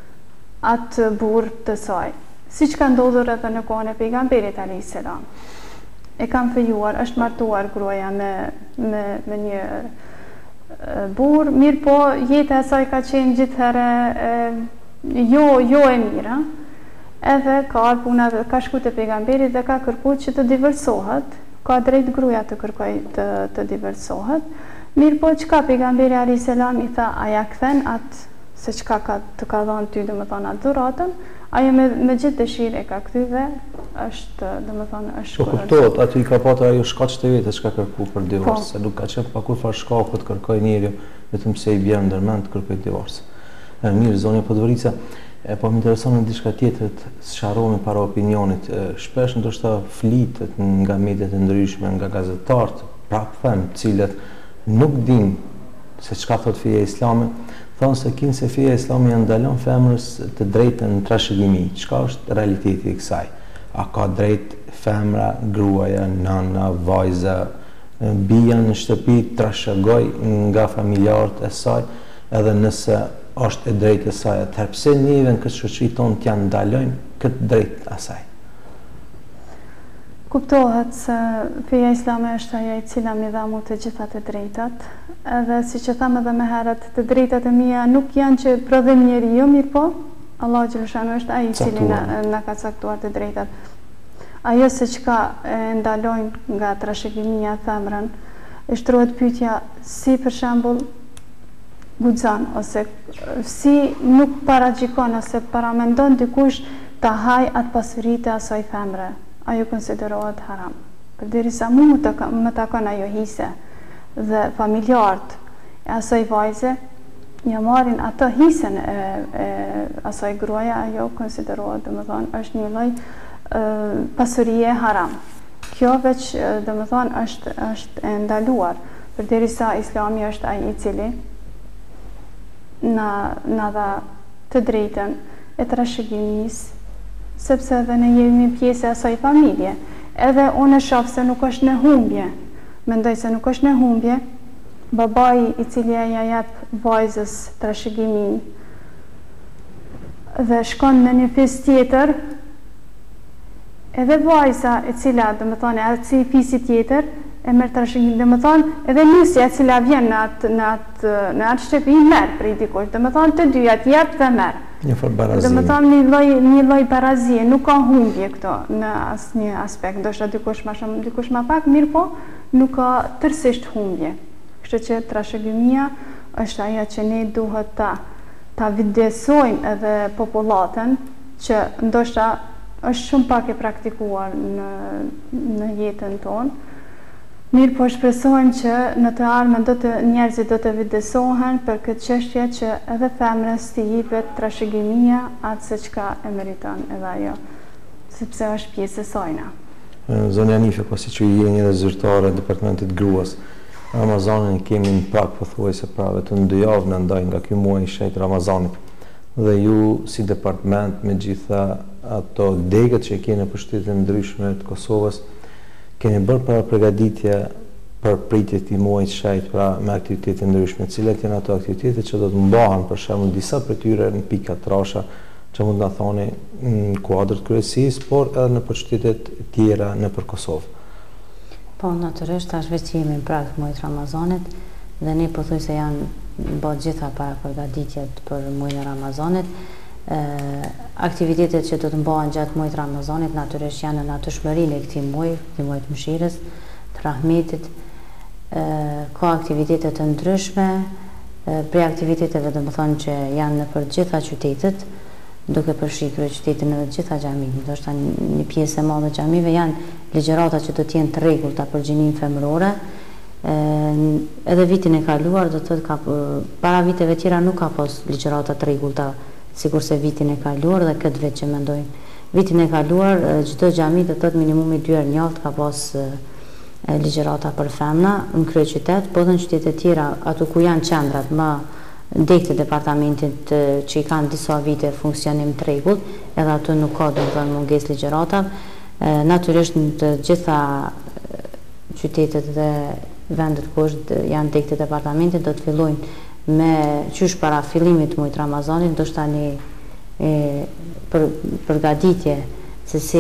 atë burr të saj, siç ka ndodhur edhe në kohën e pejgamberit alayhis salam. E kanë fejuar, është martuar gruaja me, me, me një burr, mirë po jeta e saj ka qenë gjithherë jo, jo e mira, edhe ka ardhur puna dhe ka shkuar te pejgamberi dhe ka kërkuar që të divorcohet. Ka drejt gruaja të kërkoj të, të divorcohet. Mirë po çka pejgamberi alayhis salam i tha, a ja kthen atë se çka ka të ka dhënë ty domethënë atë dhuratën, ajo me, me gjithë dëshirë e ka kthy dhe është domethënë është
po kuptohet, aty i ka patur ajo shkaq të vetë çka kërku për divorc, se nuk ka qenë pa kurfar shkaku të kërkoj njeriu, vetëm se i bën ndërmend të kërkoj divorc. E mirë, zonja Podgorica, e po më intereson në diçka tjetër të sqarohemi para opinionit. Shpesh ndoshta flitet nga mediat e ndryshme, nga gazetarët, prap them, të cilët nuk dinë se çka thot feja islame, thonë se kinë se feja islame janë ndalon femrës të drejtën në trashëgimi. Çka është realiteti i kësaj? A ka drejt femra, gruaja, nana, vajza, bija në shtëpi trashëgoj nga familjarët e saj, edhe nëse është e drejtë e saj, atëherë pse neve në këtë shoqëri tonë t'ja ndalojnë këtë drejtë asaj?
Kuptohet se feja islame është ajo e cila mi dha mu të gjitha të drejtat, edhe si që thamë edhe me herët, të drejtat e mia nuk janë që prodhim njeriu, mirë po, Allah xhaleshanu është ai i cili na, na ka caktuar të drejtat. Ajo se çka e ndalojnë nga trashëgimia femrën, e shtrohet pyetja si për shembull guxon, ose si nuk paragjikon ose paramendon dikush ta haj atë pasuritë e asaj femre, ajo konsiderohet haram. Përderisa mu më, të, më takon ajo hise dhe familjarët e asaj vajze ja marrin atë hisen e, e asaj gruaja, ajo konsiderohet, domethënë, është një lloj pasurie haram. Kjo veç, domethënë, është është e ndaluar, përderisa Islami është ai i cili na, na dha të drejtën e trashëgimisë, sepse edhe ne jemi pjesë e asaj familje. Edhe unë e shoh se nuk është në humbje. Mendoj se nuk është në humbje. Babai i cili ja jep vajzës trashëgimin dhe shkon në një fis tjetër, edhe vajza e cila, do më thonë, atë fisi tjetër, e merr trashëgimin, do më thonë, edhe nisja e cila vjen në atë në atë në atë shtëpi merr prej dikush, do më thonë të dyja jep dhe merr.
Një farë barazie.
Do më thonë një lloj një lloj barazie, nuk ka humbje këto në asnjë aspekt. Ndoshta dikush më shumë, dikush më pak, mirë po, nuk ka tërësisht humbje. Kështu që trashëgimia është ajo që ne duhet ta ta vëdësojmë edhe popullatën, që ndoshta është shumë pak e praktikuar në në jetën tonë. Mirë po shpresojmë që në të ardhmen do të njerëzit do të vëdësohen për këtë çështje që edhe femrës t'i jepet trashëgimia atë se çka e meriton edhe ajo, sepse është pjesë e saj.
Zonja Anife, pasi që jeni edhe zyrtare e departamentit gruas, Ramazanin kemi në prag pothuajse pra vetëm dy javë në ndaj nga ky muaj i shenjtë Ramazanit. Dhe ju si departament me gjitha ato degët që keni në pushtetet ndryshme të Kosovës, keni bërë para përgatitje për pritjet e muajit shenjtë pra me aktivitete ndryshme, cilat janë ato aktivitete që do të mbahen për shembull disa prej tyre në pika trasha që mund na thoni në kuadër të kryesis, por edhe në pushtetet tjera nëpër Kosovë.
Po, natyrisht, tash veç jemi në prag të muajit Ramazanit dhe ne pothuajse janë bërë gjitha para përgatitjet për muajin e Ramazanit. E, aktivitetet që do të mbahen gjatë muajit Ramazanit natyrisht janë në natyrshmërinë e këtij muaji, këtij muaji të mëshirës, të rahmetit. E, ka aktivitete të ndryshme, e, prej aktiviteteve do të thonë që janë në për gjitha qytetet, duke përfshirë qytetin edhe të gjitha xhamitë. Ndoshta një pjesë e madhe e xhamive janë ligjërata që do të jenë të rregullta për gjininë femërore. E, edhe vitin e kaluar do të thotë ka para viteve tjera nuk ka pas ligjërata të rregullta sikurse vitin e kaluar dhe këtë vit që mendojmë. Vitin e kaluar çdo xhami do të thotë minimumi dy herë në javë ka pas ligjërata për femna në kryeqytet, po edhe në qytete të tjera ato ku janë qendrat më ndekë të departamentit që i kanë disa vite funksionim të rregullt, edhe ato nuk ka do të thonë mungesë ligjërata. Natyrisht në të gjitha qytetet dhe vendet ku është janë ndekë të departamentit do të fillojnë me qysh para fillimit të muajit Ramazanit, ndoshta një për përgatitje se si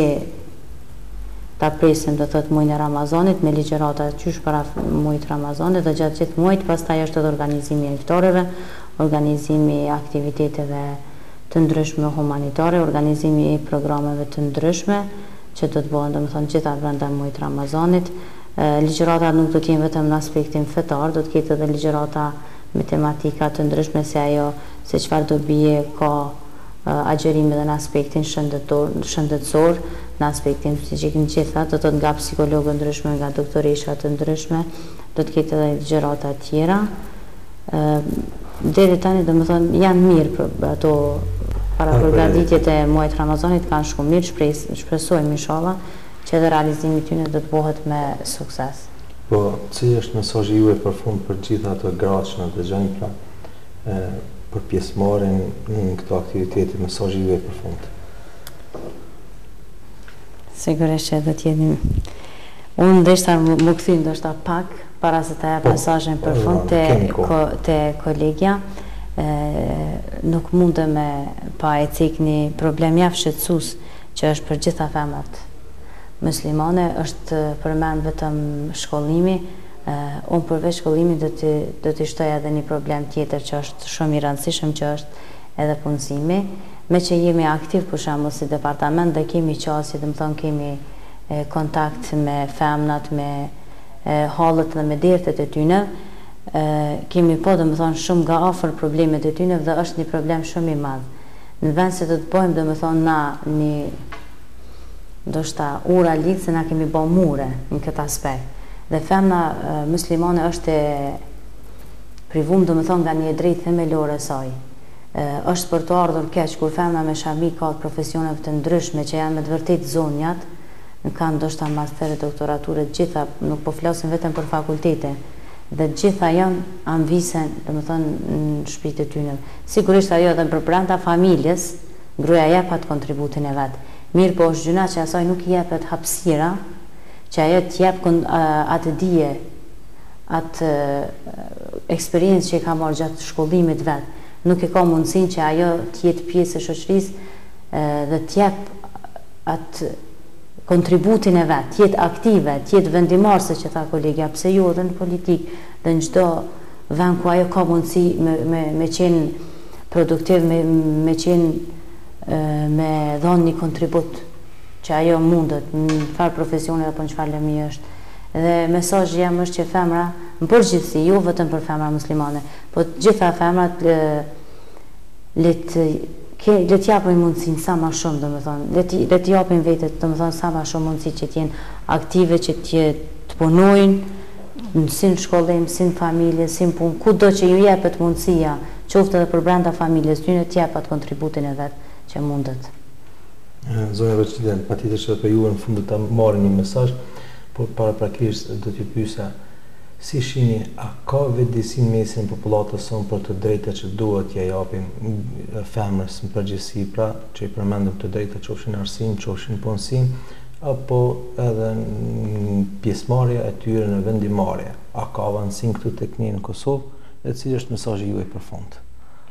ta presim do thotë muajin e Ramazanit me ligjërata qysh para muajit Ramazanit dhe gjatë gjithë muajit, pastaj është edhe organizimi i iftareve, organizimi i aktiviteteve të ndryshme humanitare, organizimi i programeve të ndryshme që do të bëhen domethënë gjitha brenda muajit Ramazanit. Ligjërata nuk do të jenë vetëm në aspektin fetar, do të ketë edhe ligjërata me tematika të ndryshme se ajo se çfarë do bie ka agjerime dhe në aspektin shëndetësor, në aspektin psiqik në gjitha, do të nga psikologë ndryshme, nga doktoresha të ndryshme, do të ketë edhe ligjërata tjera. Deri tani do të thonë janë mirë ato para përgatitjet e muajit Ramazanit kanë shku mirë, shpresojmë inshallah që edhe realizimi i tyre do të bëhet me sukses.
Po, cili është mesazhi juaj për fund për gjitha ato gratë që na dëgjojnë pra për pjesëmarrjen në këto aktivitete, mesazhi juaj për fund?
Sigurisht që do të jeni unë ndeshta më kthej ndoshta pak para se të jap mesazhin për fund te te kolegja. E, nuk mundem me pa e cek një problem javë shqetësues që është për gjitha femrat muslimane, është përmend vetëm shkollimi. e, unë përveç shkollimit do të do të shtoj edhe një problem tjetër që është shumë i rëndësishëm, që është edhe punësimi. Me që jemi aktiv për shembull si departament dhe kemi qasje, do të thonë kemi e, kontakt me femnat, me e, hallet dhe me dertet e tyre. Uh, kemi po dhe më thonë shumë nga afër problemet e tyre dhe është një problem shumë i madh. Në vend se të të bojmë dhe më thonë na një ndoshta ura lidh se na kemi bë mure në këtë aspekt. Dhe femna uh, muslimane është e privum dhe më thonë nga një drejtë themelore e saj. Uh, është për të ardhur keq kur femna me shami ka profesionet të ndryshme që janë me të vërtet zonjat, në kanë ndoshta mastere, doktorature, gjitha, nuk po flasim vetëm për fakultete. dhe gjitha janë ambisen, dhe më thënë, në shpitë të tyne. Sigurisht ajo edhe për brenda familjes, gruaja jep atë kontributin e vetë. Mirë po është gjuna që asaj nuk i jepet hapësira, që ajo t'jep atë dije, atë eksperiencë që i ka marrë gjatë shkollimit vetë. Nuk e ka mundësin që ajo t'jetë pjesë e shoqërisë dhe t'jep atë kontributin e vetë, t'jetë aktive, t'jetë vendimarse që tha kolegja, pse jo dhe në politikë dhe në gjdo vend ku ajo ka mundësi me, me, me qenë produktiv, me, me qenë me dhonë një kontribut që ajo mundet në farë profesione apo në çfarë lëmi është. Dhe mesazhi jam është që femra, në përgjithësi, jo vetëm për femra muslimane, po gjitha femrat le të japin mundësinë sa më shumë, domethënë, le të japin vetet, domethënë sa më shumë mundësi që të jenë aktive, që të punojnë si në shkollim, si në familje, si në punë, kudo që ju jepet mundësia, qoftë edhe për brenda familjes, tyne të jep atë kontributin e vet që mundet.
Zonja President, patjetër që për ju në fund do ta marrë një mesazh, por paraprakisht do t'ju pyesja si shihni, a ka vetëdijsin mesin popullatës sonë për të drejta që duhet t'ia japim femrës në përgjithësi, pra që i përmendëm të drejta qofshin arsim, qofshin punësim, apo edhe në pjesëmarrja e tyre në vendimarrje. A ka avancim këtu tek ne në Kosovë dhe cili është mesazhi juaj për fund?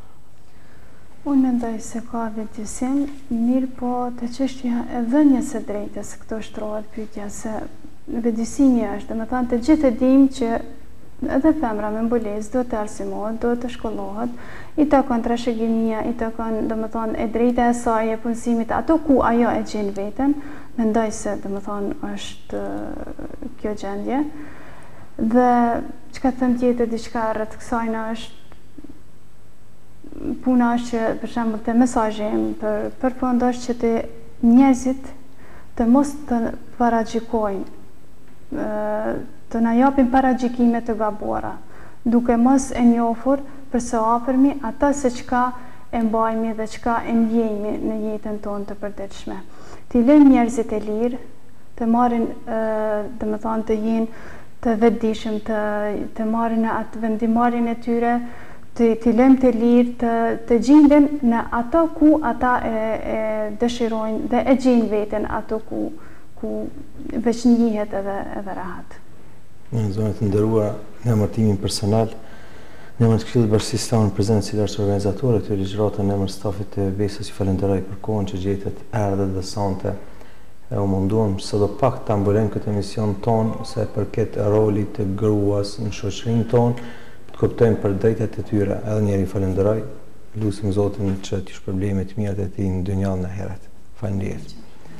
Unë mendoj se ka vetëdijsim, mirë po të çështja e dhënies së drejtës, këto shtrohet pyetja se vetëdijsimi është, dhe me thanë të gjithë e dim që edhe femra me mbulesë do të arsimohet, do të shkollohet, i takon trashëgimia, i takon dhe me thanë e drejta e saj e punësimit, ato ku ajo e gjen veten, mendoj se dhe me thanë është kjo gjendje. Dhe çka them tjetër diçka rreth kësajna është puna është që, për shembull, të mesazhin për për fund është që të njerëzit të mos të paragjikojnë, të na japin paragjikime të gabuara, duke mos e njohur për së afërmi ata se çka e mbajmë dhe çka e ndjejmë në jetën tonë të përditshme. Të lëmë njerëzit e lirë, të marrin, domethënë të jenë të vetëdijshëm, të të marrin atë vendimarrjen e tyre, të të lëmë të lirë, të të gjenden në ato ku ata e, e dëshirojnë dhe e gjejnë veten ato ku ku veç njihet edhe edhe rahat.
Në zonat të nderuara, në emër timin personal, në emër të Këshillit Bashkësisë në prezencë cilë është organizatorë këtë ligjërate, në emër stafit të Vesës, ju falenderoj për kohën që gjetët erdhët dhe sonte e u munduam së do pak të ambulojmë këtë emision tonë se përket rolit të gruas në shoqërinë tonë, të kuptojmë për drejtat e tyre. Edhe njëri falenderoj, lutim Zotin që t'i shpërblejë me të mirat e tij në dynjallën e ahiret. Faleminderit.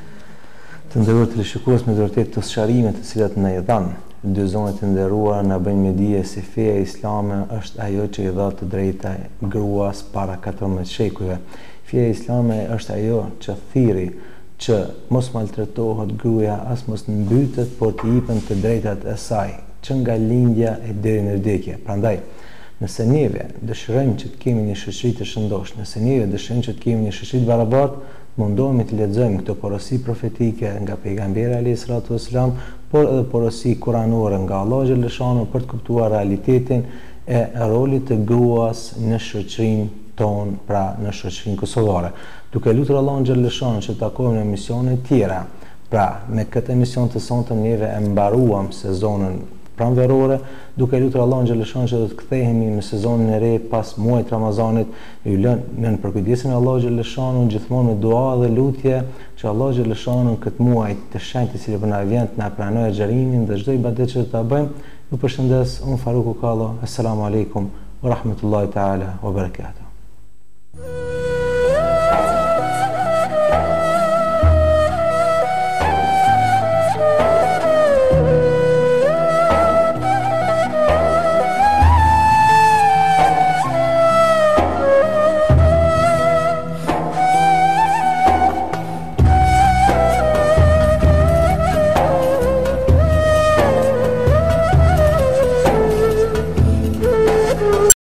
Të nderuar teleshikues, me vërtet të sqarimet të cilat na i dhan dy zonet të nderuara na bëjnë me dije se feja islame është ajo që i dha të drejta gruas para katërmbëdhjetë shekujve. Feja islame është ajo që thirri që mos maltretohet gruaja, as mos mbytet, por të jepen të drejtat e saj, që nga lindja e deri në vdekje. Prandaj, nëse neve dëshirojmë që të kemi një shoqëri të shëndosh, nëse neve dëshirojmë që të kemi një shoqëri të barabartë, mundohemi të lexojmë këto porosi profetike nga pejgamberi alayhis salatu vesselam, por edhe porosi kuranore nga Allahu xhaleshanu për të kuptuar realitetin e rolit të gruas në shoqërinë tonë, pra në shoqërinë kosovare. Duke lutur Allahun xhaleshanu që të takojmë në emisione tjera. Pra, me këtë emision të sonte neve e mbaruam sezonën pranverore, duke lutur Allahun xhaleshanu që do të kthehemi në sezonin e re pas muajit Ramazanit, ju lënë në përkujdesin e Allahut xhaleshanu gjithmonë me dua dhe lutje që Allahu xhaleshanu këtë muaj të shenjtë i cili po na vjen të na pranojë xharimin dhe çdo ibadet që ta bëjmë. Ju përshëndes, unë Faruku Kallo. Assalamu alaikum wa rahmatullahi taala wa barakatuh.